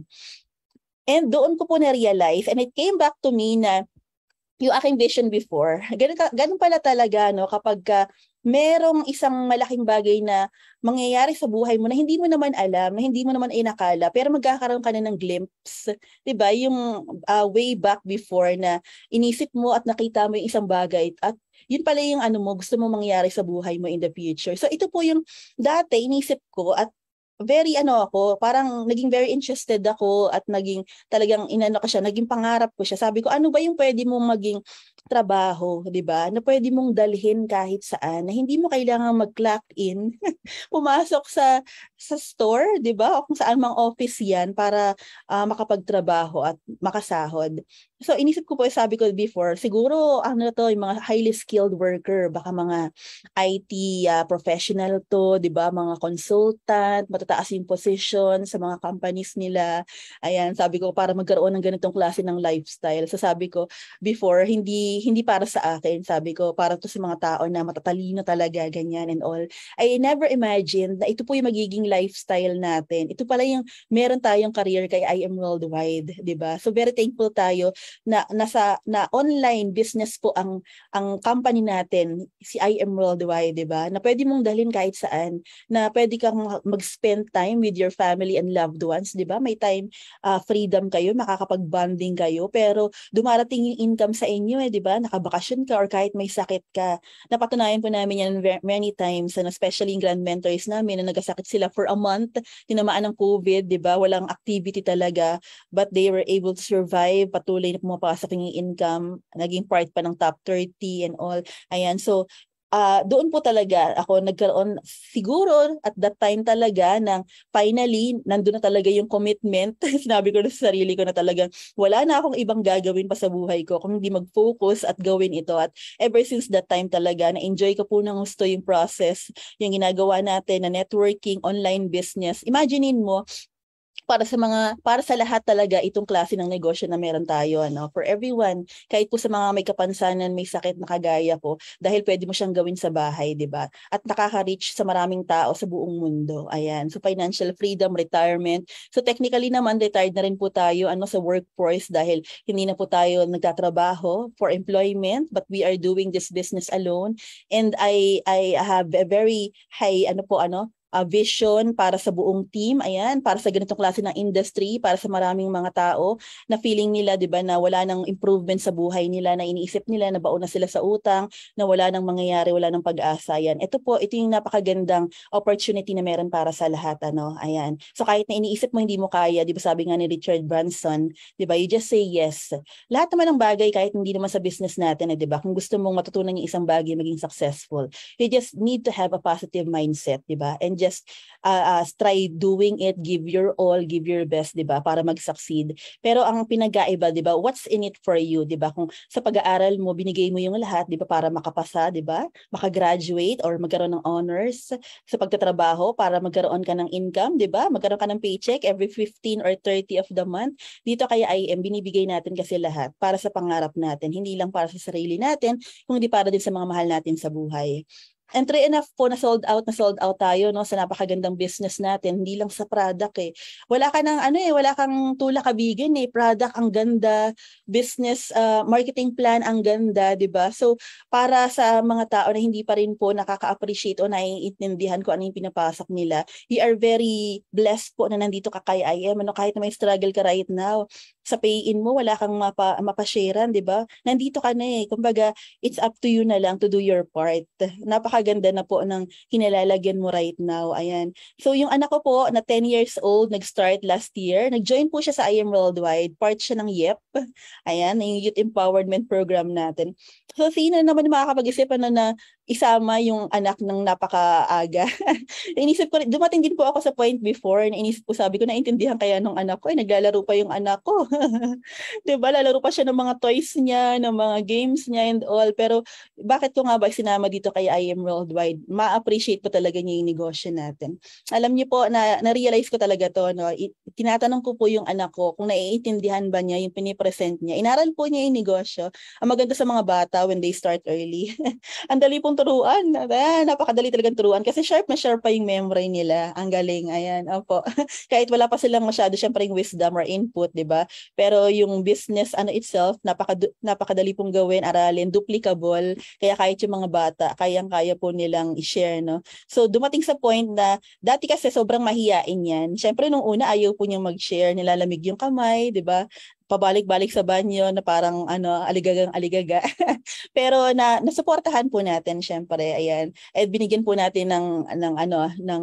And doon ko po na-realize, and it came back to me na yung aking vision before, ganun pala talaga, kapag merong isang malaking bagay na mangyayari sa buhay mo na hindi mo naman alam, na hindi mo naman inakala, pero magkakaroon ka na ng glimpse, 'di ba? Yung way back before na inisip mo at nakita mo yung isang bagay at yun pala yung gusto mo mangyari sa buhay mo in the future. So ito po yung dati inisip ko at very ako, parang naging very interested ako at naging talagang naging pangarap ko siya. Sabi ko, ano ba yung pwede mong maging trabaho, 'di ba? Na pwede mong dalhin kahit saan, na hindi mo kailangang mag-clock in, pumasok sa store, 'di ba? O kung saan mang office 'yan para makapagtrabaho at makasahod. So inisip ko po, sabi ko before, siguro yung mga highly skilled worker, baka mga IT professional to, 'di ba? Mga consultant, matataas yung position sa mga companies nila. Ayan, sabi ko para magkaroon ng ganitong klase ng lifestyle. So sabi ko before, hindi hindi para sa akin, sabi ko, para to sa mga tao na matatalino talaga, ganyan and all. I never imagined na ito po yung magiging lifestyle natin. Ito pala yung meron tayong career kay I Am Worldwide, 'di ba? So very thankful tayo na online business po ang company natin, si I Am Worldwide, 'di ba? Na pwede mong dalhin kahit saan, na pwede kang mag-spend time with your family and loved ones, 'di ba? May time freedom kayo, makakapag-bonding kayo, pero dumarating yung income sa inyo 'di ba? Nakabakasyon ka or kahit may sakit ka. Napatunayan po namin yan many times, and especially yung grand mentors namin na nagkasakit sila for a month, tinamaan ng COVID, 'di ba? Walang activity talaga, but they were able to survive, patuloy na pumapasok yung income, naging part pa ng top 30 and all. Ayan, so doon po talaga ako nagkaroon siguro at that time talaga ng finally nandun na talaga yung commitment. Sinabi ko na sa sarili ko na talagang wala na akong ibang gagawin pa sa buhay ko kung hindi mag-focus at gawin ito. At ever since that time talaga na-enjoy ko po ng gusto yung process, yung ginagawa natin na networking, online business. Imaginein mo, para sa lahat talaga itong klase ng negosyo na meron tayo, ano, for everyone, kahit po sa mga may kapansanan, may sakit na kagaya ko, dahil pwede mo siyang gawin sa bahay, 'di ba? At nakaka-reach sa maraming tao sa buong mundo. Ayan. So financial freedom, retirement. So technically naman retired na rin po tayo sa workforce dahil hindi na po tayo nagtatrabaho for employment, but we are doing this business alone. And I have a very high vision para sa buong team, ayan, para sa ganitong klase ng industry, para sa maraming mga tao na feeling nila, 'di ba, na wala nang improvement sa buhay nila, na iniisip nila na baon na sila sa utang, na wala nang mangyayari, wala nang pag-asa. Yan. Ito yung napakagandang opportunity na meron para sa lahat, ayan. So kahit na iniisip mo hindi mo kaya, 'di ba, sabi nga ni Richard Branson, 'di ba, you just say yes. Lahat naman ng bagay, kahit hindi naman sa business natin, 'di ba, kung gusto mong matutunan yung isang bagay maging successful, you just need to have a positive mindset, 'di ba? And just try doing it, give your all, give your best, 'di ba, para mag-succeed. Pero ang pinag-aiba, 'di ba, what's in it for you, 'di ba? Kung sa pag-aaral mo binigay mo yung lahat, 'di ba, para makapasa, 'di ba? Maka-graduate or magkaroon ng honors. Sa pagtatrabaho para magkaroon ka ng income, 'di ba? Magkaroon ka ng paycheck every 15 or 30 of the month. Dito kay IM binibigay natin kasi lahat para sa pangarap natin, hindi lang para sa sarili natin, kundi para din sa mga mahal natin sa buhay. And true enough po na sold out tayo, no, sa napakagandang business natin, hindi lang sa product Wala ka ng wala kang tulak kabigan product ang ganda, business marketing plan ang ganda, 'di ba? So para sa mga tao na hindi pa rin po nakaka-appreciate o naiintindihan ko ano yung pinapasok nila, we are very blessed po na nandito ka kay IM, kahit na may struggle ka right now. Sa pay-in mo wala kang mapasharean, 'di ba? Nandito ka na Kumbaga, it's up to you na lang to do your part. Napakaganda na po ng kinalalagyan mo right now. Ayan. So yung anak ko po na 10 years old, nag-start last year. Nag-join po siya sa I Am Worldwide. Part siya ng YEP. Ayan, yung Youth Empowerment Program natin. So sino naman makakapag-isip na isama yung anak ng napakaaga. Inisip ko, dumating din po ako sa point before, na inisip ko, sabi ko, naintindihan kaya nung anak ko, naglalaro pa yung anak ko. 'Di ba? Lalaro pa siya ng mga toys niya, ng mga games niya and all. Pero bakit ko nga ba sinama dito kay I Am Worldwide? Ma-appreciate po talaga niya yung negosyo natin. Alam niyo po, na-realize ko talaga to, no? Tinatanong ko po yung anak ko kung naiintindihan ba niya yung pinipresent niya. Inaral po niya yung negosyo. Ang maganda sa mga bata when they start early. Ang dali pong turuan. Napakadali talagang turuan kasi sharp na sharp pa yung memory nila. Ang galing. Ayan, opo. Kahit wala pa silang masyado syempre yung wisdom or input, 'di ba? Pero yung business itself, napakadali pong gawin, aralin, duplicable. Kaya kahit yung mga bata, kayang-kaya po nilang i-share, no? So dumating sa point na dati kasi sobrang mahiyain yan. Syempre nung una ayaw po niyang mag-share, nilalamig yung kamay, 'di ba? Pabalik-balik sa banyo na parang aligagang-aligaga. Pero nasuportahan po natin syempre, ayan. At binigyan po natin ng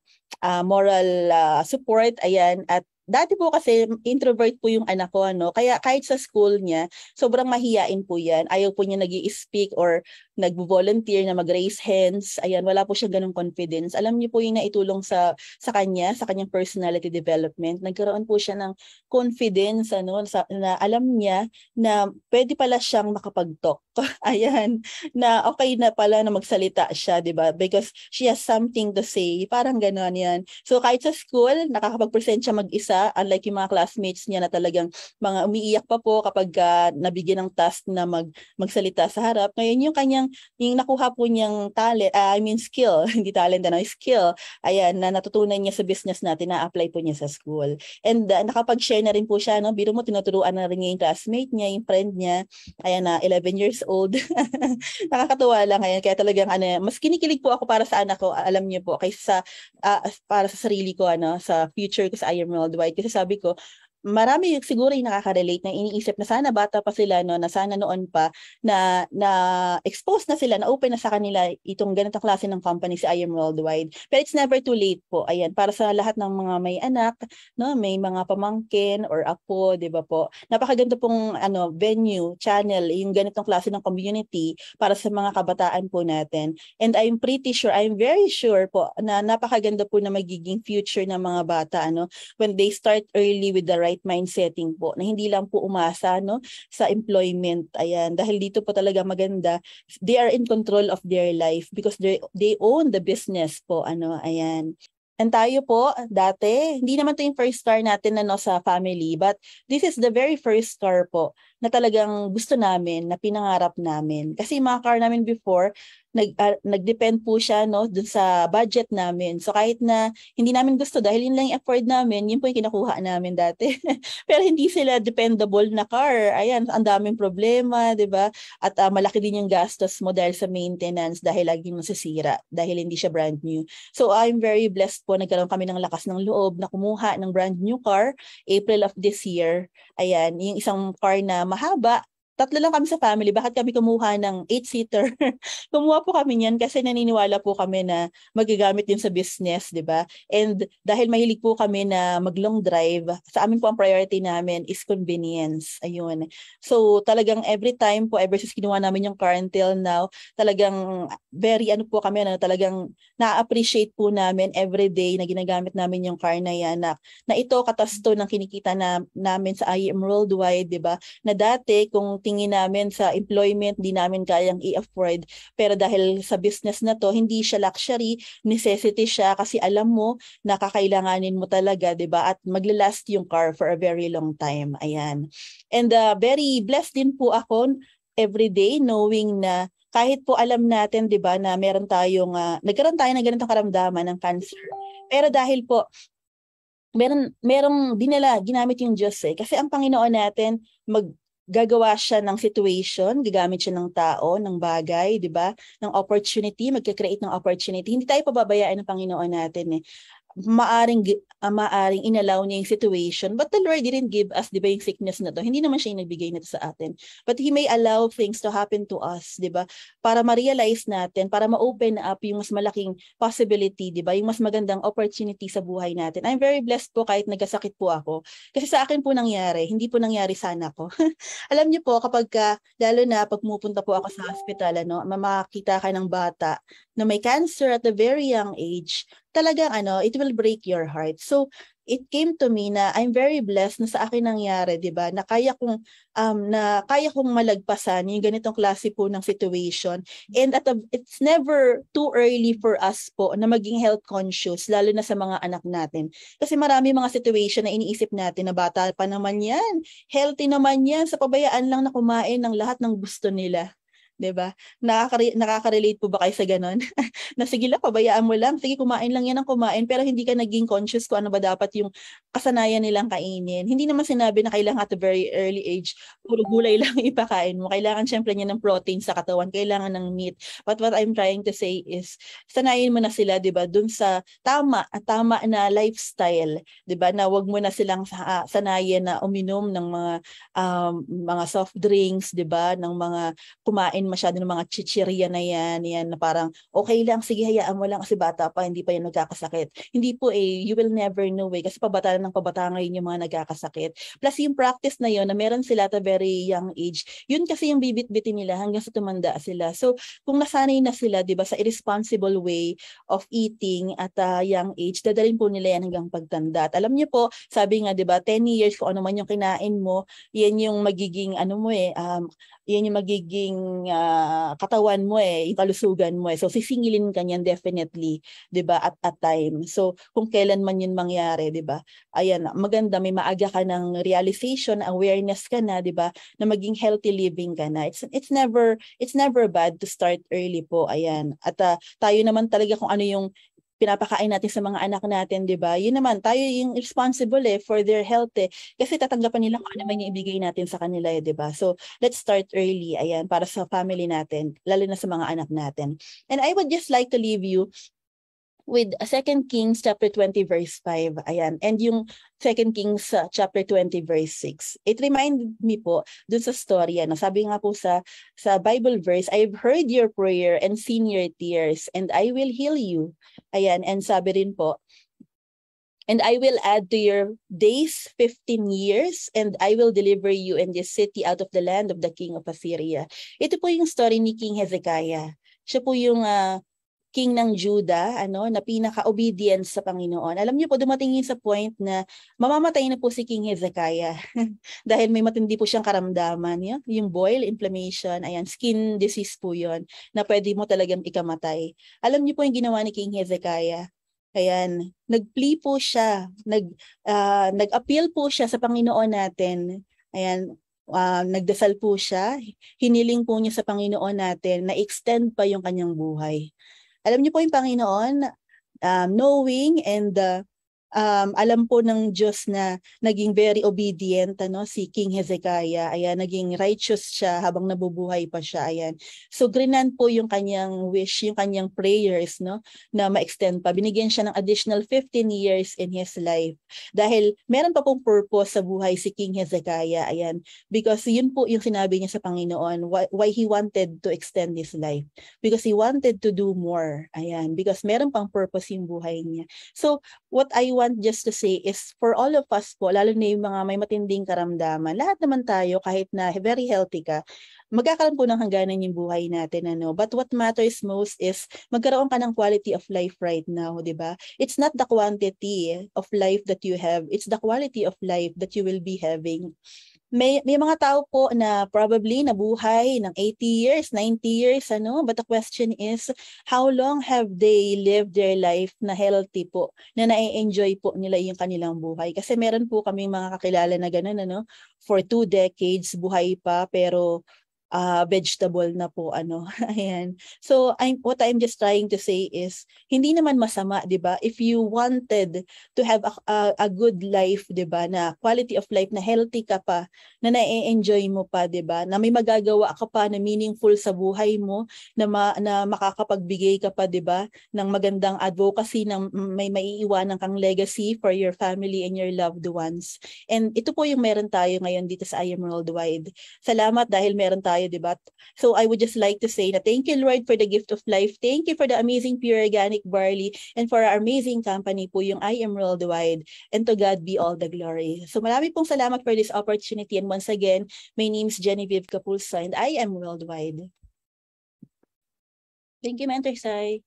moral support, ayan. At dati po kasi introvert po yung anak ko, kaya kahit sa school niya, sobrang mahiyain po yan. Ayaw po niya nag-i-speak or nagvo-volunteer na mag-raise hands. Ayan, wala po siya ganung confidence. Alam niyo po yung naitulong sa kanya, sa kanyang personality development. Nagkaroon po siya ng confidence, na alam niya na pwede pala siyang makapag-talk ayan, na okay na pala na magsalita siya, 'di ba? Because she has something to say, parang gano'n 'yan. So kahit sa school, nakakapag-present siya mag-isa, unlike yung mga classmates niya na talagang mga umiiyak pa po kapag nabigyan ng task na magsalita sa harap. Ngayon yung nakuha po niyang talent, skill, hindi talent skill, ayan, na natutunan niya sa business natin, na-apply po niya sa school. And nakapag-share na rin po siya, no? Biro mo, tinuturuan na rin niya yung classmate niya, yung friend niya, ayan na 11 years old. Nakakatuwa lang ngayon. Kaya talagang mas kinikilig po ako para sa anak ko, alam niyo po, kaysa para sa sarili ko, sa future ko sa I Am Worldwide. Kasi sabi ko, marami siguro yung nakaka-relate na iniisip na sana bata pa sila, no, na sana noon pa na expose na sila, na open na sa kanila itong ganitong klase ng company si I Am Worldwide. Pero it's never too late po. Ayan, para sa lahat ng mga may anak, no, may mga pamangkin or apo, 'di ba po? Napakaganda pong venue, channel, yung ganitong klase ng community para sa mga kabataan po natin. And I'm very sure po na napakaganda po na magiging future ng mga bata, when they start early with the right mindsetting po, na hindi lang po umasa, no, sa employment. Ayan, dahil dito po talaga maganda, they are in control of their life because they own the business po, ayan. And tayo po, dati, hindi naman to yung first car natin sa family, but this is the very first car po na talagang gusto namin, na pinangarap namin. Kasi mga car namin before, nag-depend po siya, no, dun sa budget namin. So kahit na hindi namin gusto dahil yun lang yung afford namin, yun po yung kinakuha namin dati. Pero hindi sila dependable na car. Ayan, ang daming problema, 'di ba? At malaki din yung gastos mo dahil sa maintenance, dahil laging masisira, dahil hindi siya brand new. So I'm very blessed po, nagkaroon kami ng lakas ng loob na kumuha ng brand new car April of this year. Ayan, yung isang car na mahaba. Tatlo lang kami sa family. Bakit kami kumuha ng 8-seater? Kumuha po kami niyan kasi naniniwala po kami na magagamit din sa business, di ba? And dahil mahilig po kami na mag-long drive, sa amin po ang priority namin is convenience. Ayun. So talagang every time po, ever since kinuha namin yung car until now, talagang very po kami, talagang na-appreciate po namin every day na ginagamit namin yung car na yan, na ito katasto ng kinikita namin sa I Am Worldwide, di ba? Na dati kung tingin namin sa employment, di namin kayang i-afford. Pero dahil sa business na to, hindi siya luxury, necessity siya kasi alam mo na kakailanganin mo talaga, 'di ba? At maglalast yung car for a very long time. Ayan. And very blessed din po ako every day knowing na kahit po alam natin, 'di ba, na nagkaroon tayo ng ganitong karamdaman ng cancer. Pero dahil po merong ginamit yung Diyos kasi ang Panginoon natin gagawa siya ng situation, gagamit siya ng tao, ng bagay, 'di ba? Ng opportunity, magke-create ng opportunity. Hindi tayo pababayaan ng Panginoon natin maaring inallow niya yung situation, but the Lord didn't give us, di ba, yung sickness na to. Hindi naman siya yung nagbigay nito sa atin. But He may allow things to happen to us, di ba? Para ma-realize natin, para ma-open up yung mas malaking possibility, di ba? Yung mas magandang opportunity sa buhay natin. I'm very blessed po kahit nagkasakit po ako. Kasi sa akin po nangyari, hindi po nangyari sana ko. Alam niyo po, lalo na pag pumupunta po ako sa hospital, makakita ka ng bata na may cancer at a very young age, talagang it will break your heart. So it came to me na I'm very blessed na sa akin nangyari, 'di ba? Na kaya kong malagpasan yung ganitong klase po ng situation. And it's never too early for us po na maging health conscious, lalo na sa mga anak natin. Kasi marami mga situation na iniisip natin na bata pa naman 'yan, healthy naman 'yan, sa pabayaan lang na kumain ng lahat ng gusto nila. 'Di ba? Nakaka-relate po ba kayo sa ganon? Na sige lang, pabayaan mo lang, sige kumain lang yan ng kumain, pero hindi ka naging conscious kung ano ba dapat yung kasanayan nilang kainin. Hindi naman sinabi na kailangan at a very early age puro gulay lang ipakain mo. Kailangan syempre niya ng protein sa katawan, kailangan ng meat. But what I'm trying to say is sanayin mo na sila, 'di ba, dun sa tama na lifestyle, 'di ba? Na wag mo na silang sanayin na uminom ng mga soft drinks, 'di ba, ng mga kumain amin masyado ng mga chichirya na yan na parang okay lang, sige hayaan mo lang kasi bata pa, hindi pa yan nagkakasakit. Hindi po you will never know kasi pabata ng pabata ngayon yung mga nagkakasakit. Plus yung practice na yon na meron sila at a very young age, yun kasi yung bibit-bitin nila hanggang sa tumanda sila. So kung nasanay na sila, di ba, sa irresponsible way of eating at a young age, dadalhin po nila yan hanggang pagtanda. At alam niyo po, sabi nga, di ba, 10 years kung ano man yung kinain mo, yan yung magiging yan yung magiging katawan mo yung kalusugan mo So sisingilin ka niyan definitely, 'di ba, at a time. So kung kailan man yun mangyari, 'di ba? Ayan, maganda may maaga ka ng realization, awareness ka na, 'di ba, na maging healthy living ka na. It's never bad to start early po. Ayan. At tayo naman talaga kung ano yung pinapakain natin sa mga anak natin, di ba? Yun naman, tayo yung responsible for their health Kasi tatanggapan nila kung ano man yung ibigay natin sa kanila di ba? So, let's start early, ayan, para sa family natin, lalo na sa mga anak natin. And I would just like to leave you with 2 Kings chapter 20 verse 5. Ayan. And yung 2 Kings chapter 20 verse 6. It reminded me po dun sa story. Sabi nga po sa Bible verse, I've heard your prayer and seen your tears and I will heal you. Ayan. And sabi rin po, and I will add to your days 15 years and I will deliver you and this city out of the land of the king of Assyria. Ito po yung story ni King Hezekiah. Siya po yung king ng Judah, na pinaka-obedient sa Panginoon. Alam niyo po, dumating yun sa point na mamamatay na po si King Hezekiah dahil may matindi po siyang karamdaman. Yung boil, inflammation, skin disease po yun, na pwede mo talagang ikamatay. Alam niyo po yung ginawa ni King Hezekiah. Ayan, nag-plea po siya, nag-appeal po siya sa Panginoon natin. Ayan, nagdasal po siya, hiniling po niya sa Panginoon natin na extend pa yung kanyang buhay. Alam niyo po yung Panginoon, knowing and alam po ng Diyos na naging very obedient si King Hezekiah. Ayan, naging righteous siya habang nabubuhay pa siya. Ayan. So grant po yung kanyang wish, yung kanyang prayers na ma-extend pa. Binigyan siya ng additional 15 years in his life. Dahil meron pa pong purpose sa buhay si King Hezekiah. Ayan. Because yun po yung sinabi niya sa Panginoon, why he wanted to extend his life. Because he wanted to do more. Ayan. Because meron pang purpose yung buhay niya. So what I want just to say is for all of us po, lalo na yung mga may matinding karamdaman, lahat naman tayo kahit na very healthy ka, magkakaroon po ng hangganan yung buhay natin. But what matters most is magkaroon ka ng quality of life right now, di ba? It's not the quantity of life that you have, it's the quality of life that you will be having. May mga tao po na probably nabuhay ng 80 years, 90 years, but the question is, how long have they lived their life na healthy po, na na-enjoy po nila yung kanilang buhay? Kasi meron po kaming mga kakilala na ganun, for 2 decades, buhay pa, pero vegetable na po ayan. So what I'm just trying to say is hindi naman masama, 'di ba? If you wanted to have a good life, 'di ba? Na quality of life, na healthy ka pa, na na-enjoy mo pa, 'di ba? Na may magagawa ka pa na meaningful sa buhay mo, na makakapagbigay ka pa, 'di ba? Ng magandang advocacy, ng may maiiwanan kang legacy for your family and your loved ones. And ito po yung meron tayo ngayon dito sa I Am Worldwide. Salamat dahil meron tayo, diba? So I would just like to say na thank you, Lord, for the gift of life. Thank you for the amazing pure organic barley and for our amazing company po, yung I Am Worldwide. And to God be all the glory. So marami pong salamat for this opportunity. And once again, my name is Genevieve Capulso and I Am Worldwide. Thank you, Mentor Sai.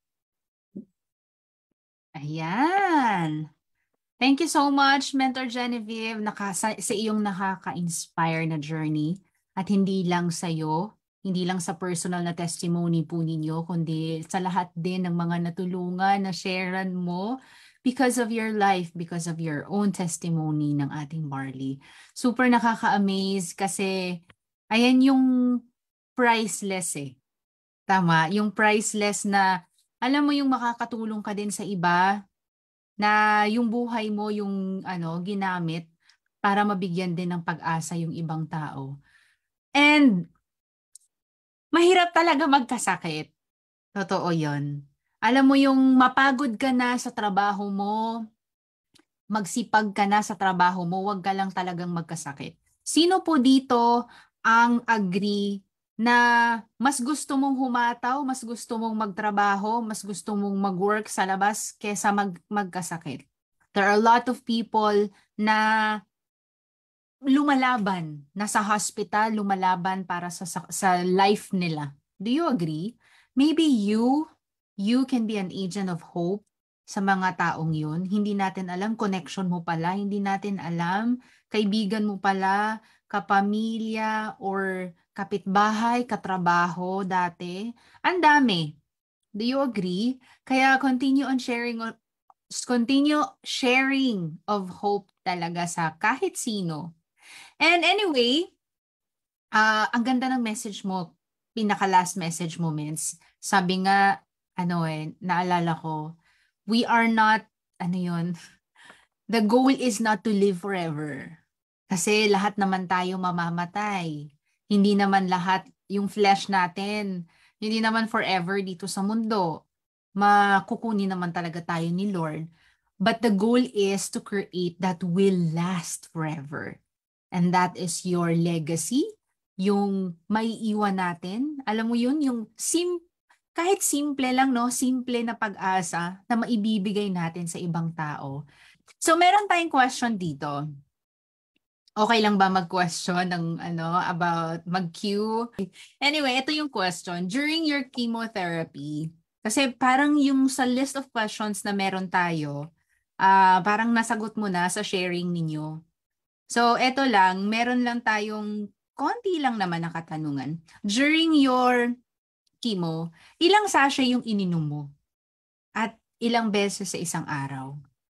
Ayan. Thank you so much, Mentor Genevieve, sa iyong nakaka-inspire na journey. At hindi lang sa'yo, hindi lang sa personal na testimony po ninyo, kundi sa lahat din ng mga natulungan na sharean mo because of your life, because of your own testimony ng ating Barley. Super nakaka-amaze kasi ayan yung priceless Tama, yung priceless na alam mo yung makakatulong ka din sa iba, na yung buhay mo yung ginamit para mabigyan din ng pag-asa yung ibang tao. And mahirap talaga magkasakit. Totoo yun. Alam mo yung mapagod ka na sa trabaho mo, magsipag ka na sa trabaho mo, wag ka lang talagang magkasakit. Sino po dito ang agree na mas gusto mong humataw, mas gusto mong magtrabaho, mas gusto mong mag-work sa labas kesa magkasakit. There are a lot of people na lumalaban, nasa hospital, lumalaban para sa life nila. Do you agree? Maybe you can be an agent of hope sa mga taong yun. Hindi natin alam, connection mo pala. Hindi natin alam, kaibigan mo pala, kapamilya, or kapitbahay, katrabaho dati. Ang dami. Do you agree? Kaya continue sharing of hope talaga sa kahit sino. And anyway, ang ganda ng message mo, pinaka-last message mo, Mints. Sabi nga, naalala ko, we are not, the goal is not to live forever. Kasi lahat naman tayo mamamatay. Hindi naman lahat yung flesh natin, hindi naman forever dito sa mundo. Makukunin naman talaga tayo ni Lord. But the goal is to create that will last forever. And that is your legacy, yung maiiwan natin. Alam mo yun, yung kahit simple lang, no? Simple na pag-asa na maibibigay natin sa ibang tao. So, meron tayong question dito. Okay lang ba mag-question ng about mag-Q? Anyway, ito yung question. During your chemotherapy, kasi parang yung sa list of questions na meron tayo, parang nasagot mo na sa sharing ninyo. So, eto lang, meron lang tayong konti lang naman na katanungan. During your chemo, ilang sachet yung ininom mo? At ilang beses sa isang araw?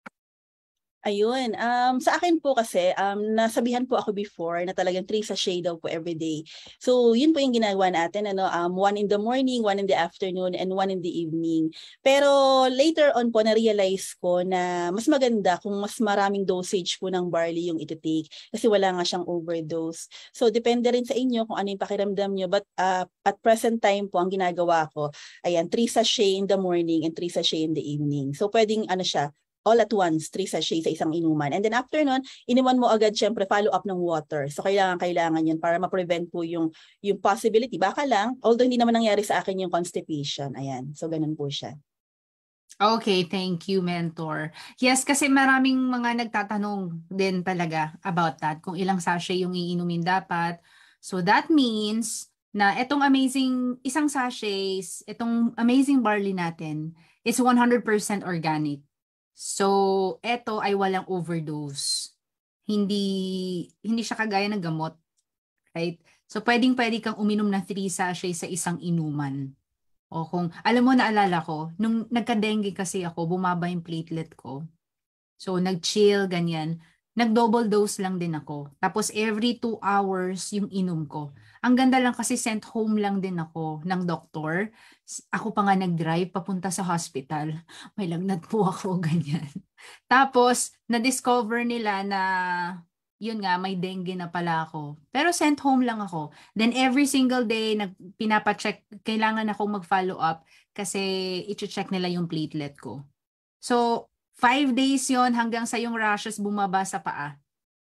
Ayun, sa akin po kasi, nasabihan po ako before na talagang 3 sachet daw po every day. So, yun po yung ginagawa natin, 1 in the morning, 1 in the afternoon, and 1 in the evening. Pero later on po, na-realize ko na mas maganda kung mas maraming dosage po ng barley yung iti-take kasi wala nga siyang overdose. So, depende rin sa inyo kung ano yung pakiramdam nyo. But at present time po, ang ginagawa ko, 3 sachet in the morning and 3 sachet in the evening. So, pwedeng siya, all at once, 3 sachet sa isang inuman. And then after nun, iniwan mo agad syempre follow up ng water. So kailangan yun para ma-prevent po yung possibility. Baka lang, although hindi naman nangyari sa akin yung constipation. Ayan, so ganun po siya. Okay, thank you, Mentor. Yes, kasi maraming mga nagtatanong din talaga about that, kung ilang sachet yung iinumin dapat. So that means na itong isang sachet, itong amazing barley natin is 100% organic. So, eto ay walang overdose. Hindi siya kagaya ng gamot, right? So, pwede kang uminom ng 3 sachet sa isang inuman. O kung, alam mo, naalala ko, nung nagka-dengue kasi ako, bumaba yung platelet ko. So, nag-chill, ganyan. Nag-double dose lang din ako. Tapos, every 2 hours yung inom ko. Ang ganda lang kasi sent home lang din ako ng doktor. Ako pa nga nag-drive papunta sa hospital. May lagnat po ako, ganyan. Tapos, na-discover nila na, yun nga, may dengue na pala ako. Pero sent home lang ako. Then, every single day, pinapacheck, kailangan akong mag-follow up kasi i-check nila yung platelet ko. So, 5 days yon hanggang sa yung rashes bumaba sa paa.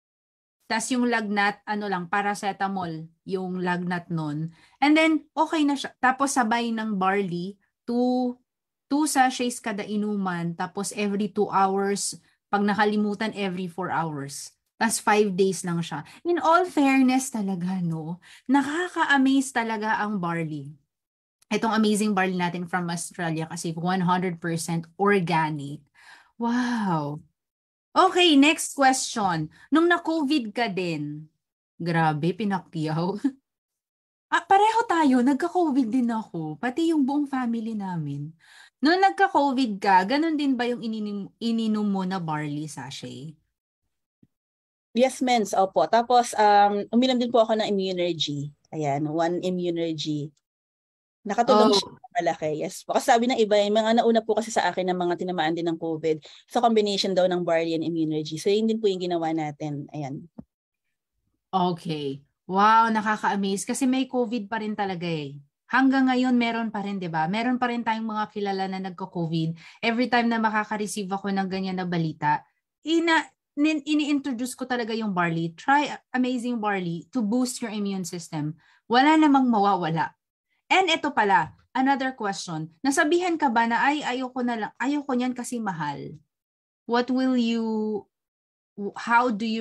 Tas yung lagnat, paracetamol, yung lagnat nun. And then, okay na siya. Tapos sabay ng barley, 2 sachets kada inuman. Tapos every 2 hours, pag nakalimutan, every 4 hours. Tas 5 days lang siya. In all fairness talaga, no? Nakaka-amaze talaga ang barley. Itong amazing barley natin from Australia kasi 100% organic. Wow. Okay, next question. Nung na-COVID ka din, grabe, pinakyaw. Pareho tayo, nagka-COVID din ako, pati yung buong family namin. Nung nagka-COVID ka, ganun din ba yung ininom mo na barley sachet? Yes, mens, opo. Tapos, uminom din po ako ng Immunergy. Ayan, 1 Immunergy. Nakatulong siya malaki. Yes. Kasi sabi ng iba, yung mga nauna po kasi sa akin ng mga tinamaan din ng COVID. So combination daw ng barley and Immunergy. So yun din po yung ginawa natin. Ayan. Okay. Wow, nakaka-amaze. Kasi may COVID pa rin talaga eh. Hanggang ngayon, meron pa rin, di ba? Meron pa rin tayong mga kilala na nagko-COVID. Every time na makaka-receive ako ng ganyan na balita, ini-introduce ko talaga yung barley. Try amazing barley to boost your immune system. Wala namang mawawala. And ito pala, another question. Nasabihan ka ba na ayoko niyan kasi mahal? How do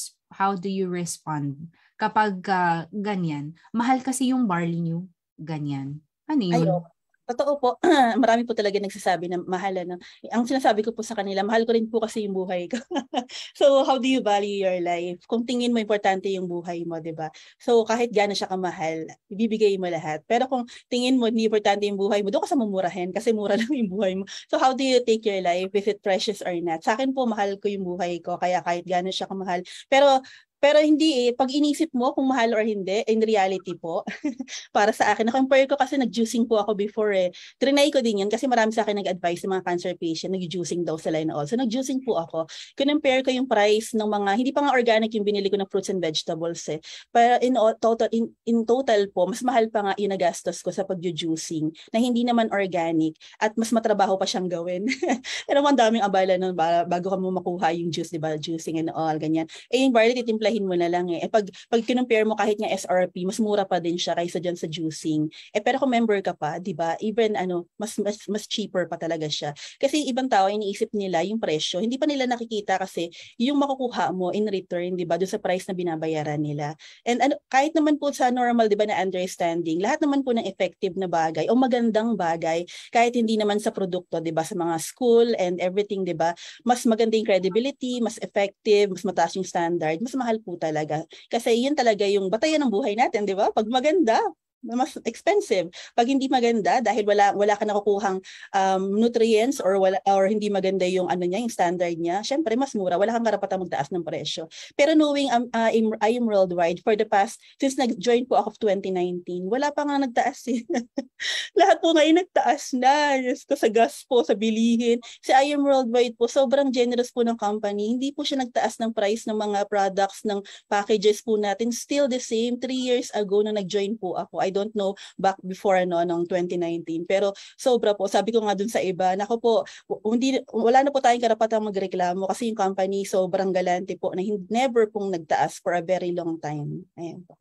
you respond kapag ganyan? Mahal kasi yung barley nyo, ganyan. Ano yun? Totoo po, marami po talaga nagsasabi na mahal na. Ang sinasabi ko po sa kanila, mahal ko rin po kasi yung buhay ko. So, how do you value your life? Kung tingin mo importante yung buhay mo, di ba? So, kahit gaano siya kamahal, ibibigay mo lahat. Pero kung tingin mo hindi importante yung buhay mo, doon ka sa mamurahin kasi mura lang yung buhay mo. So, how do you take your life? Is it precious or not? Sa akin po, mahal ko yung buhay ko, kaya kahit gaano siya kamahal. Pero hindi pag inisip mo kung mahal or hindi, in reality po, para sa akin, na-compare ko kasi nag-juicing po ako before Trinay ko din yan kasi marami sa akin nag-advise ng mga cancer patient, nag-juicing daw sila and all. So nag-juicing po ako. Compare ko yung price ng mga, hindi pa nga organic yung binili ko ng fruits and vegetables Pero in total po, mas mahal pa nga yung nagastos ko sa pag-juicing na hindi naman organic at mas matrabaho pa siyang gawin. Pero ang daming abala nun bago ka mo makuha yung juice, di ba? Juicing and all, ganyan. Yung barley, titimplahin mo na lang pag kinumpare mo kahit nga SRP, mas mura pa din siya kaysa dyan sa juicing. Pero kung member ka pa, 'di ba? Even mas cheaper pa talaga siya. Kasi ibang tao iniisip nila yung presyo, hindi pa nila nakikita kasi yung makukuha mo in return, 'di ba? Doon sa price na binabayaran nila. And kahit naman po sa normal, 'di ba, na understanding, lahat naman po ng effective na bagay o magandang bagay, kahit hindi naman sa produkto, 'di ba, sa mga school and everything, 'di ba? Mas maganda yung credibility, mas effective, mas mataas yung standard, mas mahal po talaga. Kasi yun talaga yung batayan ng buhay natin, di ba? Pag maganda, mas expensive. Pag hindi maganda dahil wala ka nakukuhang nutrients or hindi maganda yung yung standard niya, syempre mas mura, wala kang karapatang magtaas ng presyo. Pero knowing I am worldwide for the past since nag-join po ako of 2019, wala pa nga nagtaas Lahat po ngayon nagtaas na. Yes, ko sa gas po, sa bilihin. Si I am worldwide po, sobrang generous po ng company. Hindi po siya nagtaas ng price ng mga products, ng packages po natin. Still the same 3 years ago na nag-join po ako. I don't know back before noong 2019. Pero sobra po. Sabi ko nga dun sa iba, nako po, wala na po tayong karapatang magreklamo kasi yung company sobrang galante po na never pong nagtaas for a very long time. Ayan po.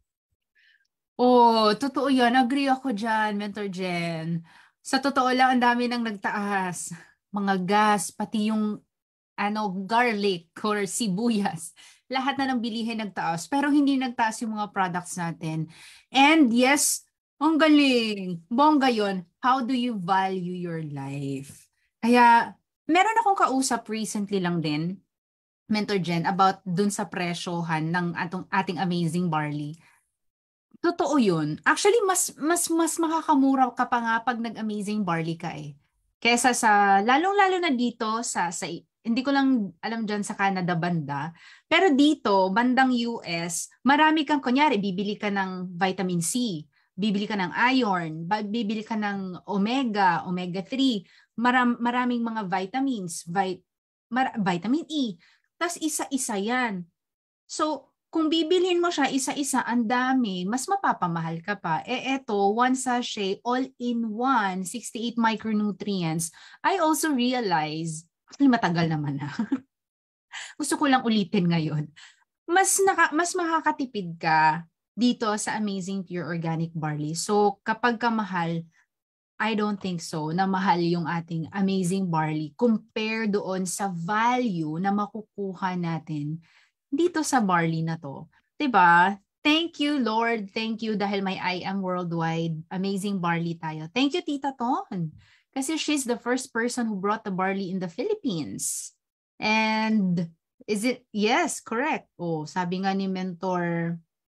Totoo yan. Agree ako dyan, Mentor Jen. Sa totoo lang, ang dami nang nagtaas. Mga gas, pati yung garlic or sibuyas. Lahat na ng bilihin nagtaas. Pero hindi nagtaas yung mga products natin. And yes, ang galing. Bongga yun. How do you value your life? Kaya, meron akong kausap recently lang din, Mentor Jen, about dun sa presyohan ng ating amazing barley. Totoo yun. Actually, mas makakamura ka pa nga pag nag-amazing barley ka Kesa sa, lalong-lalo na dito sa hindi ko lang alam dyan sa Canada banda, pero dito, bandang US, marami kang, kunyari, bibili ka ng vitamin C, bibili ka ng iron, bibili ka ng omega 3, maraming mga vitamins, vitamin E, tas isa-isa yan. So, kung bibilhin mo siya isa-isa, ang dami, mas mapapamahal ka pa. Eto, one sachet, all-in-one, 68 micronutrients. I also realize, actually matagal naman na. Gusto ko lang ulitin ngayon. Mas makakatipid ka dito sa Amazing Pure Organic Barley. So, kapag kamahal, I don't think so na mahal yung ating Amazing Barley compare doon sa value na makukuha natin dito sa barley na to. 'Di ba? Thank you, Lord. Thank you dahil may I am worldwide. Amazing barley tayo. Thank you, Tita Ton. Kasi she's the first person who brought the barley in the Philippines. And is it? Yes, correct. Sabi nga ni Mentor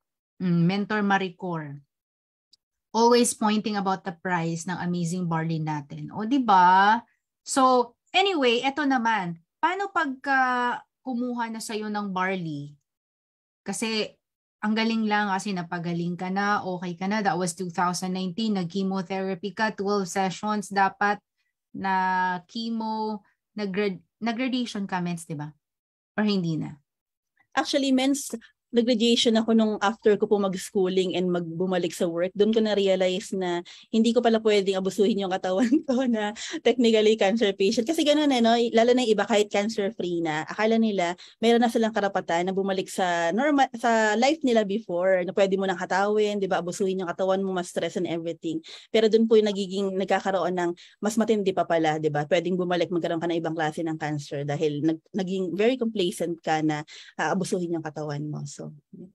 Maricor, always pointing about the price ng amazing barley natin. 'Di ba? So, anyway, eto naman. Paano pagka kumuha na sa'yo ng barley? Kasi ang galing lang kasi napagaling ka na, okay ka na. That was 2019, nag-chemotherapy ka, 12 sessions dapat na chemo, nag-radiation ka, mens, diba? Or hindi na? Actually, nag-graduation ako nung after ko po mag-schooling and bumalik sa work, doon ko na-realize na hindi ko pala pwedeng abusuhin yung katawan ko na technically cancer patient. Kasi gano'n no? Lalo na yung iba kahit cancer-free na, akala nila meron na silang karapatan na bumalik sa normal, sa life nila before, na pwede mo nang hatawin, di ba, abusuhin yung katawan mo, mas stress and everything. Pero doon po yung nagkakaroon ng mas matindi pa pala, di ba? Pwedeng bumalik, magkaroon ka ng ibang klase ng cancer dahil naging very complacent ka na abusuhin yung katawan mo. So,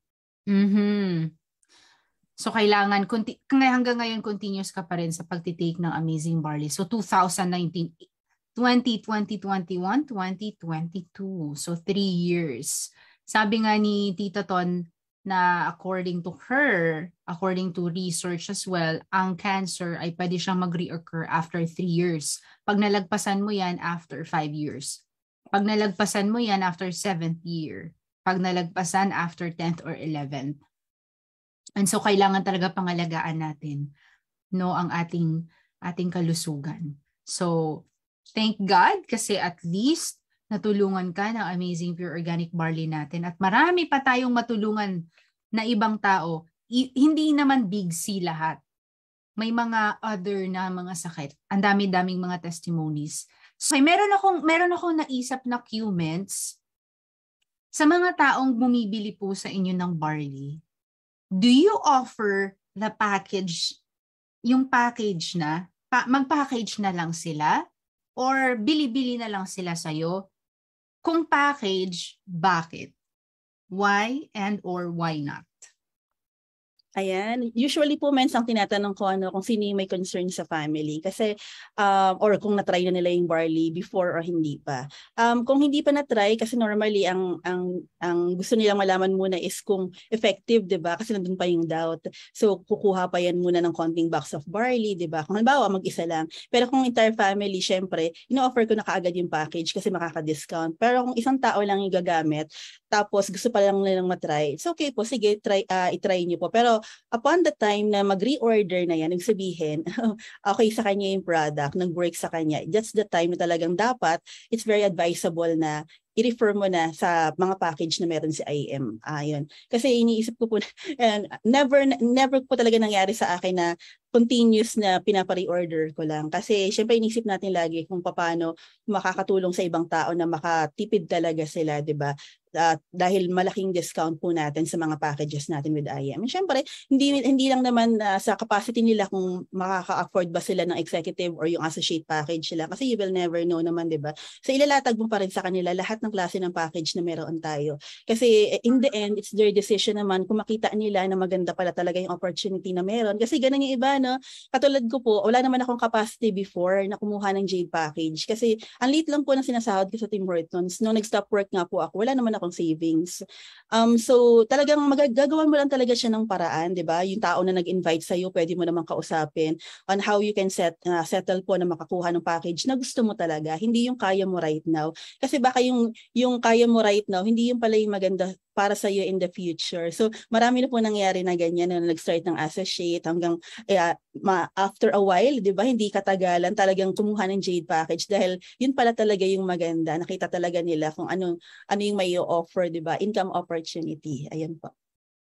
So kailangan hanggang ngayon continuous ka pa rin sa pagtitake ng Amazing Barley. So 2019, 2020, 2021, 2022. So 3 years. Sabi nga ni Tita Ton na according to her, according to research as well, ang cancer ay pwede siyang mag-reoccur after 3 years. Pag nalagpasan mo yan, after 5 years. Pag nalagpasan mo yan, after 7th year. Pag nalagpasan, after 10th or 11th. And so kailangan talaga pangalagaan natin no ang ating kalusugan. So thank God kasi at least natulungan ka ng Amazing Pure Organic Barley natin at marami pa tayong matulungan na ibang tao. Hindi naman big C lahat. May mga other na mga sakit. Ang dami-daming mga testimonies. So meron akong naisip na comments sa mga taong bumibili po sa inyo ng barley. Do you offer the package, yung package na, mag-package na lang sila? Or bili-bili na lang sila sa'yo? Kung package, bakit? Why and or why not? Ayan. Usually po, mensang tinatanong ko kung sino yung may concern sa family. Kasi, or kung na-try na nila yung barley before or hindi pa. Kung hindi pa na-try, kasi normally, ang gusto nilang malaman muna is kung effective, di ba? Kasi nandun pa yung doubt. So, kukuha pa yan muna ng konting box of barley, di ba? Kung halimbawa, mag-isa lang. Pero kung entire family, syempre, ino-offer ko na kaagad yung package kasi makaka-discount. Pero kung isang tao lang yung gagamit, tapos gusto pa lang nilang matry, it's okay po, sige, itry niyo po. Pero upon the time na mag-reorder na yan, nagsabihin, okay sa kanya yung product, nag-work sa kanya, that's the time na talagang dapat, it's very advisable na i-refer mo na sa mga package na meron si IM. Ayun. Kasi iniisip ko po, never po talaga nangyari sa akin na continuous na pinapa-reorder ko lang. Kasi syempre inisip natin lagi kung paano makakatulong sa ibang tao na makatipid talaga sila, di ba? Dahil malaking discount po natin sa mga packages natin with IM. And syempre, hindi lang naman sa capacity nila kung makaka-afford ba sila ng executive or yung associate package sila. Kasi you will never know naman, di ba? So ilalatag mo pa rin sa kanila lahat ng klase ng package na meron tayo. Kasi in the end, it's their decision naman kung makita nila na maganda pala talaga yung opportunity na meron. Kasi ganun yung iba, no? Katulad ko po, wala naman akong capacity before na kumuha ng Jade package. Kasi ang liit lang po ng sinasahod ko sa Tim Hortons. Nung nag-stop work nga po ako, wala naman akong savings. So talagang gagawan mo lang talaga siya ng paraan, di ba? Yung tao na nag-invite sa'yo, pwede mo naman kausapin on how you can settle po na makakuha ng package na gusto mo talaga. Hindi yung kaya mo right now. Kasi baka yung kaya mo right now, hindi yung pala yung maganda para sa iyo in the future. So marami na po nangyari na ganyan na nag-start ng associate hanggang after a while, 'di ba? Hindi katagalan talagang kumuha ng Jade package dahil yun pala talaga yung maganda. Nakita talaga nila kung ano yung may offer, 'di ba? Income opportunity. Ayan po.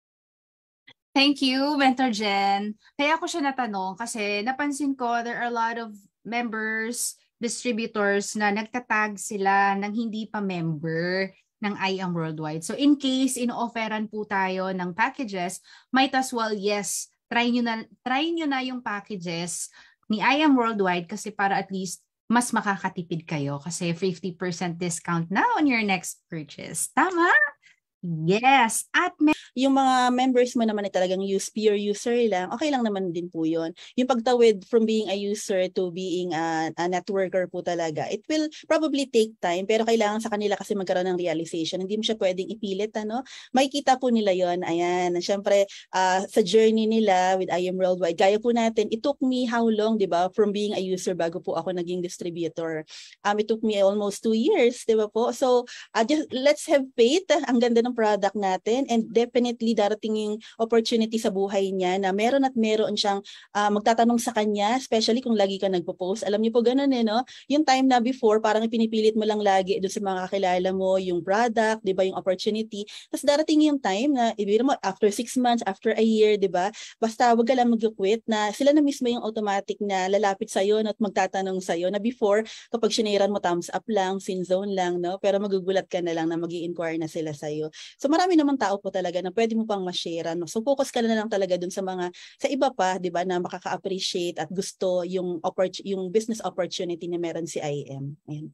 Thank you, Mentor Jen. Kaya ako siya natanong kasi napansin ko there are a lot of members, distributors na nagtatag sila ng hindi pa member ng IM Worldwide. So in case ino-offeran po tayo ng packages, might as well, yes, try nyo na yung packages ni IM Worldwide kasi para at least mas makakatipid kayo kasi 50% discount na on your next purchase. Tama? Yes. At yung mga members mo naman ay talagang pure user lang, okay lang naman din po yun. Yung pagtawid from being a user to being a networker po talaga, it will probably take time, pero kailangan sa kanila kasi magkaroon ng realization. Hindi mo siya pwedeng ipilit, ano? Makikita po nila yon. Ayan. Siyempre, sa journey nila with IM Worldwide, gaya po natin, it took me how long, di ba, from being a user bago po ako naging distributor. It took me almost 2 years, di ba po? So, just let's have faith. Ang ganda ng ng product natin, and definitely darating yung opportunity sa buhay niya na meron siyang magtatanong sa kanya, especially kung lagi ka nagpo-post. Alam niyo po ganun no? Yung time na before, parang ipinipilit mo lang lagi doon sa mga kakilala mo yung product, di ba, yung opportunity. Tapos darating yung time na, ibig mo, after 6 months, after a year, di ba, basta wag ka lang mag-quit, na sila na mismo yung automatic na lalapit sa'yo at magtatanong sa'yo, na before, kapag shiniran mo thumbs up lang, sin zone lang, no? Pero magugulat ka na lang na mag-i-inquire na sila sa'yo. So marami namang tao po talaga na pwede mo pang ma-share. No? So focus ka na lang talaga dun sa iba pa, di ba, na makaka-appreciate at gusto yung business opportunity na meron si IM. Ayan.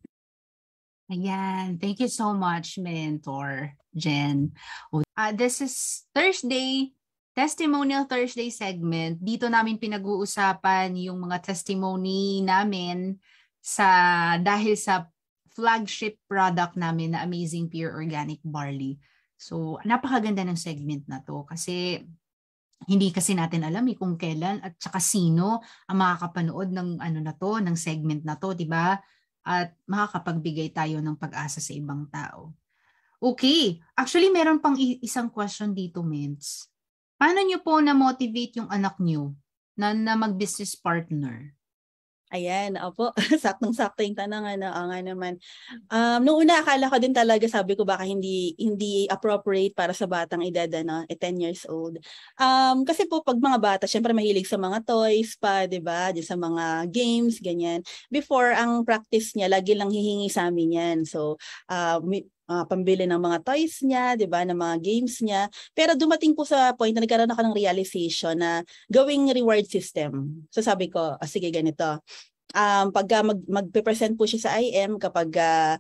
Ayan. Thank you so much, Mentor Jen. This is Testimonial Thursday segment. Dito namin pinag-uusapan yung mga testimony namin dahil sa flagship product namin na Amazing Pure Organic Barley. So, napakaganda ng segment na to kasi hindi kasi natin alam kung kailan at saka sino ang makakapanood ng ng segment na to, 'di ba? At makakapagbigay tayo ng pag-asa sa ibang tao. Okay. Actually, meron pang isang question dito, Ments. Paano nyo po na-motivate yung anak nyo na mag-business partner? Ayan, opo, saktong-sakto yung tanong, nga naman. Noong una, akala ko din talaga, sabi ko baka hindi appropriate para sa batang edad, 10 years old. Kasi po, pag mga bata, syempre mahilig sa mga toys pa, di ba? Sa mga games, ganyan. Before, ang practice niya, lagi lang hihingi sa amin yan. So, pambili ng mga toys niya, 'di ba, ng mga games niya. Pero dumating po sa point na nagkaroon ako ng realization na gawing reward system. So sabi ko, sige ganito. Pagka magpe-present po siya sa IM kapag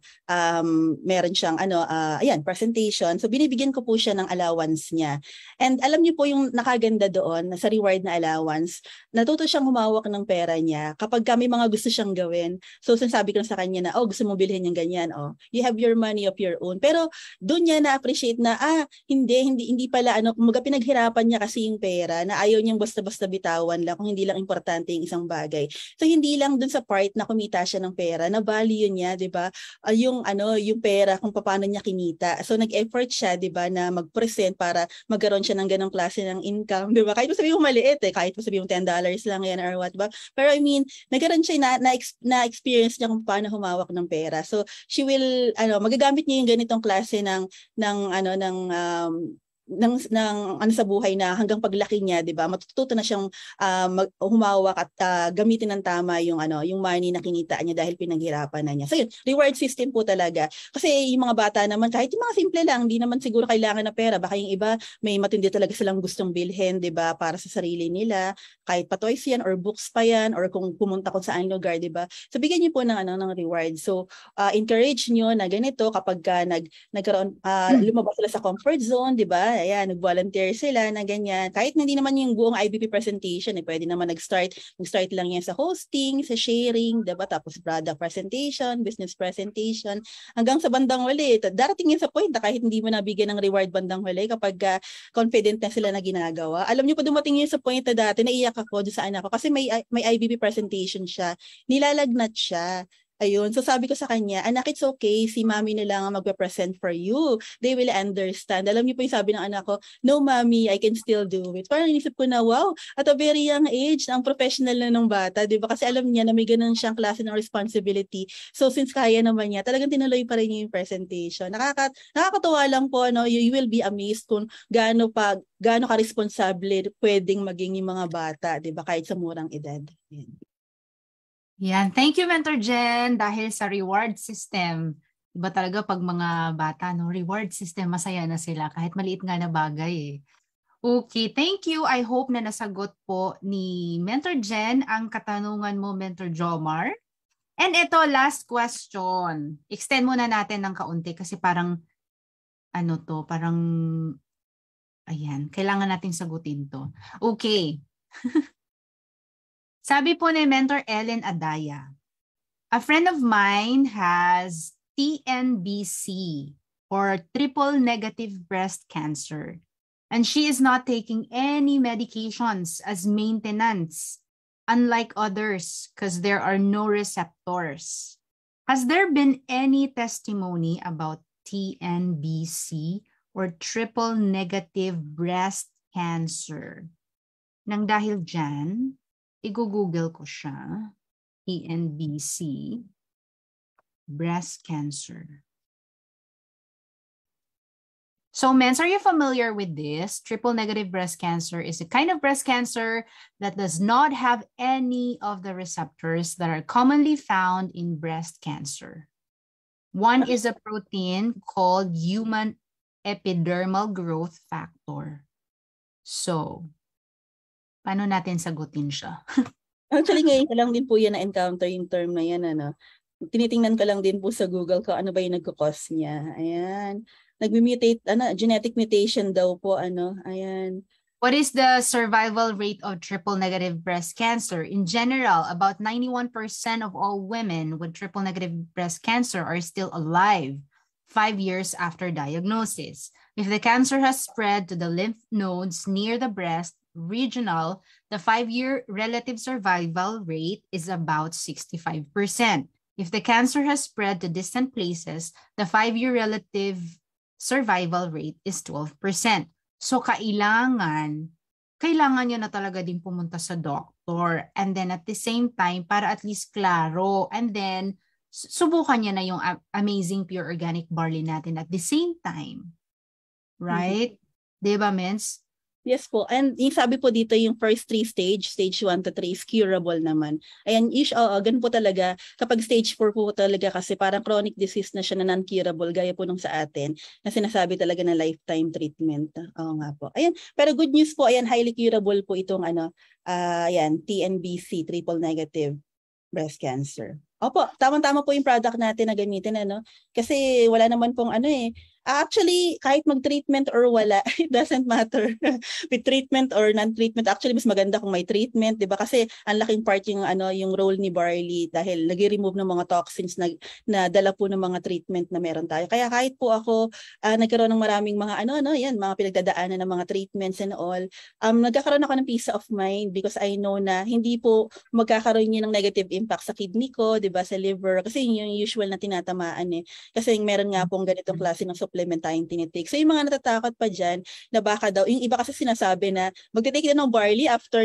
meron siyang presentation, so binibigyan ko po siya ng allowance niya. And alam niyo po yung nakaganda doon sa reward na allowance, natuto siyang humawak ng pera niya kapag may mga gusto siyang gawin. So sinasabi ko sa kanya na, gusto mong bilhin yung ganyan, you have your money of your own. Pero doon niya na-appreciate na hindi pala kumaga pinaghirapan niya kasi yung pera, na ayaw niyang basta-basta bitawan lang kung hindi lang importante yung isang bagay. So hindi lang dun sa part na kumita siya ng pera, na value niya, 'di ba? Yung pera kung paano niya kinita. So nag-effort siya, 'di ba, na mag-present para magkaroon siya ng ganong klase ng income, 'di ba? Kahit mo sabihin mo maliit kahit mo sabihin mo $10 lang yan or what ba. Pero I mean, nagkaroon siya na experience niya kung paano humawak ng pera. So she will magagamit niya yung ganitong klase ng sa buhay na hanggang paglaki niya, 'di ba? Matututo na siyang humawak at gamitin ng tama yung money na kinita niya dahil pinaghirapan na niya. So yun, reward system po talaga. Kasi yung mga bata naman, kahit yung mga simple lang, hindi naman siguro kailangan na pera. Baka yung iba may matindi talaga silang gustong bilhin, 'di ba? Para sa sarili nila, kahit pa toys yan or books pa yan or kung pumunta kung saan lugar, 'di ba? So bigyan niyo po ng reward. So encourage niyo na ganito kapag nagkaroon lumabas sila sa comfort zone, 'di ba? Ayan, nag-volunteer sila na ganyan. Kahit hindi naman yung buong IBP presentation, pwede naman mag-start lang yan sa hosting, sa sharing, diba? Tapos product presentation, business presentation, hanggang sa bandang huli. Darating yan sa point na kahit hindi mo nabigyan ng reward bandang huli kapag confident na sila na ginagawa. Alam niyo po, dumating yun sa point na dati, naiyak ako doon sa anak ko kasi may IBP presentation siya. Nilalagnat siya. Ayun, so sabi ko sa kanya, anak, it's okay, si mommy na lang ang magpe-present for you. They will understand. Alam niyo po yung sabi ng anak ko, no mommy, I can still do it. Parang inisip ko na, wow, at a very young age, ang professional na ng bata, di ba? Kasi alam niya na may ganun siyang klase ng responsibility. So since kaya naman niya, talagang tinuloy pa rin niya yung presentation. Nakakatuwa lang po, you will be amazed kung gaano ka-responsable pwedeng maging yung mga bata, di ba? Kahit sa murang edad. Yan. Thank you, Mentor Jen. Dahil sa reward system, iba talaga pag mga bata, reward system, masaya na sila kahit maliit nga na bagay. Okay, thank you. I hope na nasagot po ni Mentor Jen ang katanungan mo, Mentor Jomar. And ito, last question. Extend muna natin ng kaunti kasi parang, ayan, kailangan nating sagutin to. Okay. Sabi po ni Mentor Ellen Adaya, a friend of mine has TNBC or triple negative breast cancer, and she is not taking any medications as maintenance, unlike others, because there are no receptors. Has there been any testimony about TNBC or triple negative breast cancer. Nang dahil dyan, i-google ko siya, TNBC, breast cancer. So, Mens, are you familiar with this? Triple negative breast cancer is a kind of breast cancer that does not have any of the receptors that are commonly found in breast cancer. One is a protein called human epidermal growth factor. So, paano natin sagutin siya? Actually, ngayon ko lang din po yan na-encounter yung term na yan. Tinitingnan ko lang din po sa Google ko ano ba yung nagkakos niya. Ayan. Nag-mutate, genetic mutation daw po. Ayan. What is the survival rate of triple negative breast cancer? In general, about 91% of all women with triple negative breast cancer are still alive 5 years after diagnosis. If the cancer has spread to the lymph nodes near the breast regional, the 5-year relative survival rate is about 65%. If the cancer has spread to distant places, the 5-year relative survival rate is 12%. So kailangan niya na talaga din pumunta sa doctor, and then at the same time para at least klaro, and then subukan niya na yung amazing pure organic barley natin at the same time. Right? Diba, Mens? Yes po. And yung sabi po dito, yung first 3 stage 1 to 3 is curable naman. Ayan, ganun po talaga. Kapag stage 4 po talaga kasi parang chronic disease na siya na non-curable, gaya po nung sa atin, na sinasabi talaga na lifetime treatment. Oo nga po. Ayan, pero good news po, ayan, highly curable po itong TNBC, triple negative breast cancer. Opo, tamang-tama po yung product natin na gamitin, Kasi wala naman pong actually, kahit mag-treatment or wala, it doesn't matter. With treatment or non-treatment, actually, mas maganda kung may treatment, di ba? Kasi ang laking part yung role ni barley dahil nag-remove ng mga toxins na dala po ng mga treatment na meron tayo. Kaya kahit po ako, nagkaroon ng maraming mga mga pinagdadaanan ng mga treatments and all, nagkakaroon ako ng peace of mind because I know na hindi po magkakaroon yun ng negative impact sa kidney ko, di ba, sa liver, kasi yun yung usual na tinatamaan Kasi meron nga pong ganitong klase ng supplement tayong tinitake. So yung mga natatakot pa dyan, na baka daw, yung iba kasi sinasabi na magtitake na ng barley after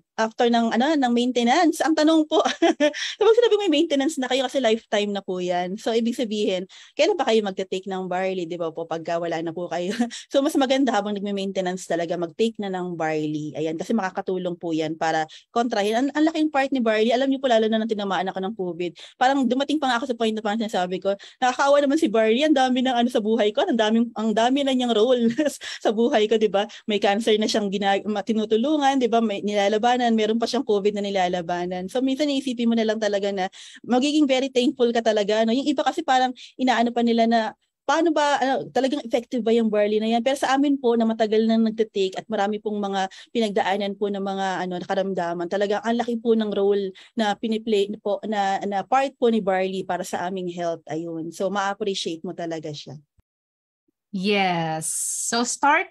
ng maintenance. Ang tanong po, kapag sinabi may maintenance na kayo kasi lifetime na po yan. So ibig sabihin, kailan pa kayo magtitake ng barley, di ba po, pagka wala na po kayo. So mas maganda habang nagme-maintenance talaga, mag-take na ng barley. Ayan, kasi makakatulong po yan para kontrahin. Ang laking part ni barley, alam niyo po lalo na nang tinamaan ako ng COVID. Parang dumating pa nga ako sa point na parang sinasabi ko, nakakaawa naman si barley, ang dami ng sa buhay ko, ang dami na niyang role sa buhay ko, 'di ba? May cancer na siyang tinutulungan, 'di ba? May nilalabanan, meron pa siyang COVID na nilalabanan. So minsan iisipin mo na lang talaga na magiging very thankful ka talaga, Yung iba kasi parang inaano pa nila na paano ba, talagang effective ba yung barley na yan? Pero sa amin po na matagal nang nagtitake at marami pong mga pinagdaanan po ng mga karamdaman, talagang ang laki po ng role na piniplay po na part po ni barley para sa aming health. Ayun. So ma-appreciate mo talaga siya. Yes. So start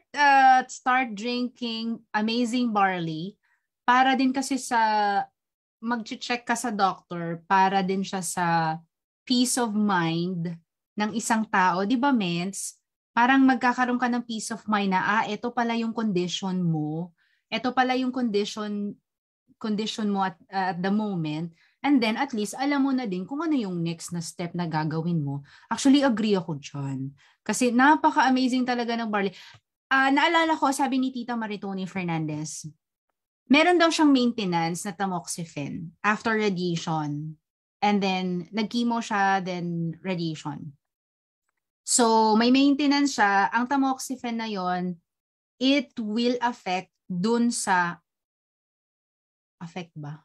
drinking amazing barley para din kasi sa mag-check ka sa doctor, para din siya sa peace of mind ng isang tao, 'di ba, Mens? Parang magkakaroon ka ng peace of mind na ito pala yung condition mo. Ito pala yung condition mo at the moment. And then at least alam mo na din kung ano yung next na step na gagawin mo. Actually, agree ako dyan. Kasi napaka-amazing talaga ng barley. Naalala ko, sabi ni Tita Maritoni Fernandez, meron daw siyang maintenance na tamoxifen after radiation. And then, nag-chemo siya, then radiation. So, may maintenance siya. Ang tamoxifen na yon, it will affect dun sa... Affect ba?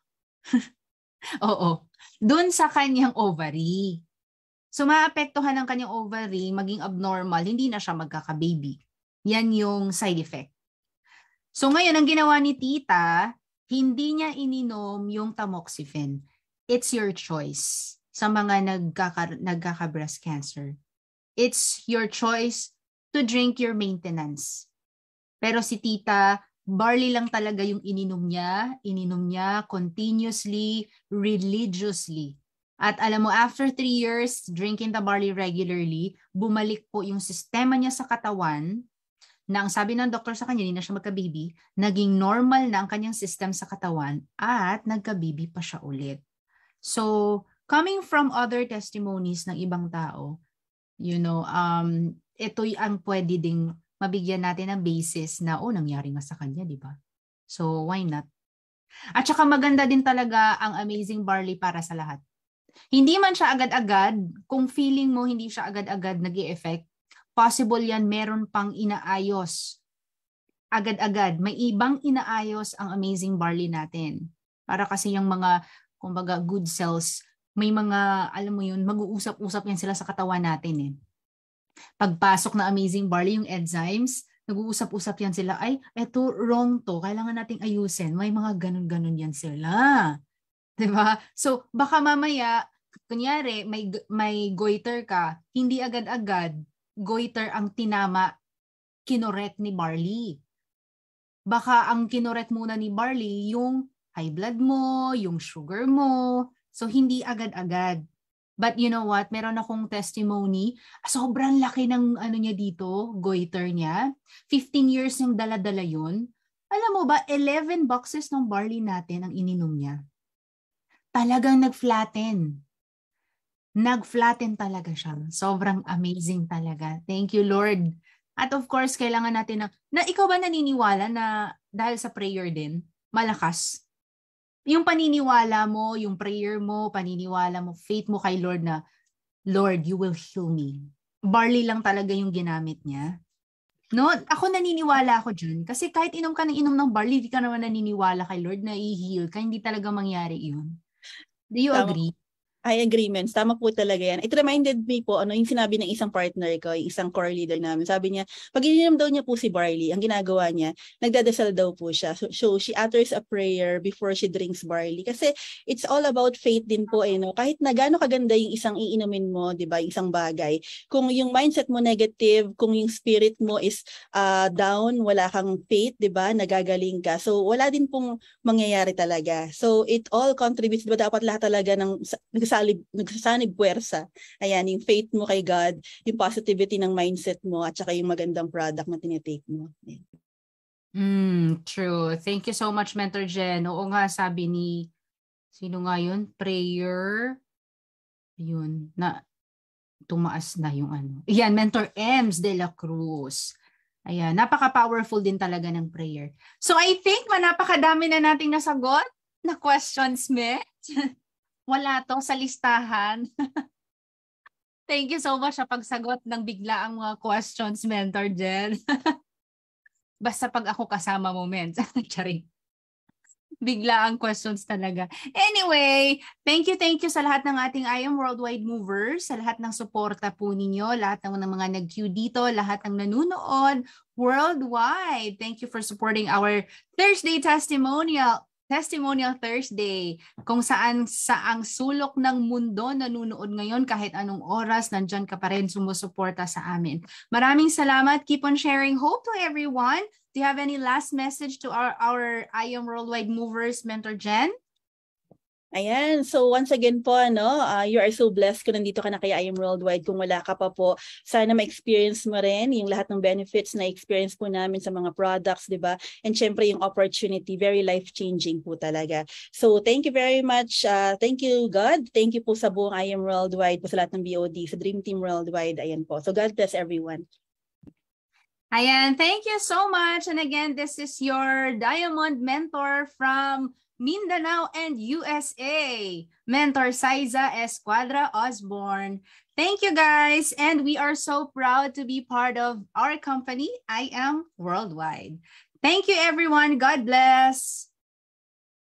Oo. Dun sa kanyang ovary. So, maapektuhan ng kanyang ovary, maging abnormal, hindi na siya magkaka-baby. Yan yung side effect. So, ngayon, ang ginawa ni Tita, hindi niya ininom yung tamoxifen. It's your choice sa mga nagkaka-breast cancer. It's your choice to drink your maintenance. Pero si Tita, barley lang talaga yung ininom niya continuously, religiously. At alam mo, after 3 years drinking the barley regularly, bumalik po yung sistema niya sa katawan na ang sabi ng doktor sa kanya, hindi na siya magka-baby, naging normal na ang kanyang system sa katawan at nagka-baby pa siya ulit. So, coming from other testimonies ng ibang tao, ito ang pwede ding mabigyan natin ng basis na, nangyari nga sa kanya, di ba? So, why not? At saka maganda din talaga ang Amazing Barley para sa lahat. Hindi man siya agad-agad, kung feeling mo hindi siya agad-agad nag-i-effect, possible yan meron pang inaayos agad-agad. May ibang inaayos ang Amazing Barley natin. Para kasi yung mga, kumbaga, good cells, may mga, alam mo yun, mag-uusap-usap yan sila sa katawan natin eh. Pagpasok na Amazing Barley, yung enzymes, nag-uusap-usap yan sila, ay, eto wrong to, kailangan nating ayusin. May mga ganun-ganun yan sila. Diba? So, baka mamaya, kunyari, may goiter ka, hindi agad-agad, goiter ang tinama, kinorek ni Barley. Baka ang kinorek muna ni Barley, yung high blood mo, yung sugar mo. So, hindi agad-agad. But you know what? Meron akong testimony. Sobrang laki ng niya dito, goiter niya. 15 years yung dala-dala yun. Alam mo ba, 11 boxes ng barley natin ang ininom niya. Talagang nag-flatten. Nag-flatten talaga siya. Sobrang amazing talaga. Thank you, Lord. At of course, kailangan natin na ikaw ba naniniwala na dahil sa prayer din, malakas? Yung paniniwala mo, yung prayer mo, paniniwala mo, faith mo kay Lord na, Lord, you will heal me. Barley lang talaga yung ginamit niya. No, ako naniniwala ako dyan. Kasi kahit inom ka ng barley, di ka naman naniniwala kay Lord na i-heal ka. Hindi talaga mangyari yun. Do you agree? I agree, Mens. Tama po talaga yan. It reminded me po, yung sinabi ng isang partner ko, yung isang core leader namin. Sabi niya, pag ininom daw niya po si barley, ang ginagawa niya, nagdadasal daw po siya. So she utters a prayer before she drinks barley. Kasi it's all about faith din po. Kahit na gaano kaganda yung isang iinumin mo, di ba, yung isang bagay. Kung yung mindset mo negative, kung yung spirit mo is down, wala kang faith, di ba, nagagaling ka. So wala din pong mangyayari talaga. So it all contributes, di ba, dapat lahat talaga ng nagsasanib puwersa. Ayan, yung faith mo kay God, yung positivity ng mindset mo, at saka yung magandang product na tinitake mo. True. Thank you so much, Mentor Jen. Oo nga, sabi ni, sino nga yun? Prayer. Yun, na tumaas na yung Ayan, Mentor Ems de la Cruz. Ayan, napaka-powerful din talaga ng prayer. So I think napakadami na nating nasagot na questions, me. Wala to sa listahan. Thank you so much sa pagsagot ng biglaang mga questions, Mentor Jen. Basta pag ako kasama mo, men. Charing. Biglaang questions talaga. Anyway, thank you sa lahat ng ating I Am Worldwide Movers, sa lahat ng suporta po ninyo, lahat ng mga nag-queue dito, lahat ng nanunood worldwide. Thank you for supporting our Thursday Testimonial Thursday, kung saan sa ang sulok ng mundo nanunood ngayon, kahit anong oras, nandyan ka pa rin sumusuporta sa amin. Maraming salamat. Keep on sharing hope to everyone. Do you have any last message to our I Am Worldwide Movers, Mentor Jen? Ayan, so once again po, you are so blessed kung nandito ka na kay I Am Worldwide. Kung wala ka pa po, sana ma-experience mo rin yung lahat ng benefits na experience po namin sa mga products, di ba? And syempre yung opportunity, very life-changing po talaga. So thank you very much. Thank you, God. Thank you po sa buong I Am Worldwide, po sa lahat ng BOD, sa Dream Team Worldwide. Ayan po. So God bless everyone. Ayan, thank you so much. And again, this is your Diamond Mentor from Mindanao and USA, Mentor Saiza Esquadra Osborne. Thank you guys, and we are so proud to be part of our company, I Am Worldwide. Thank you everyone. God bless.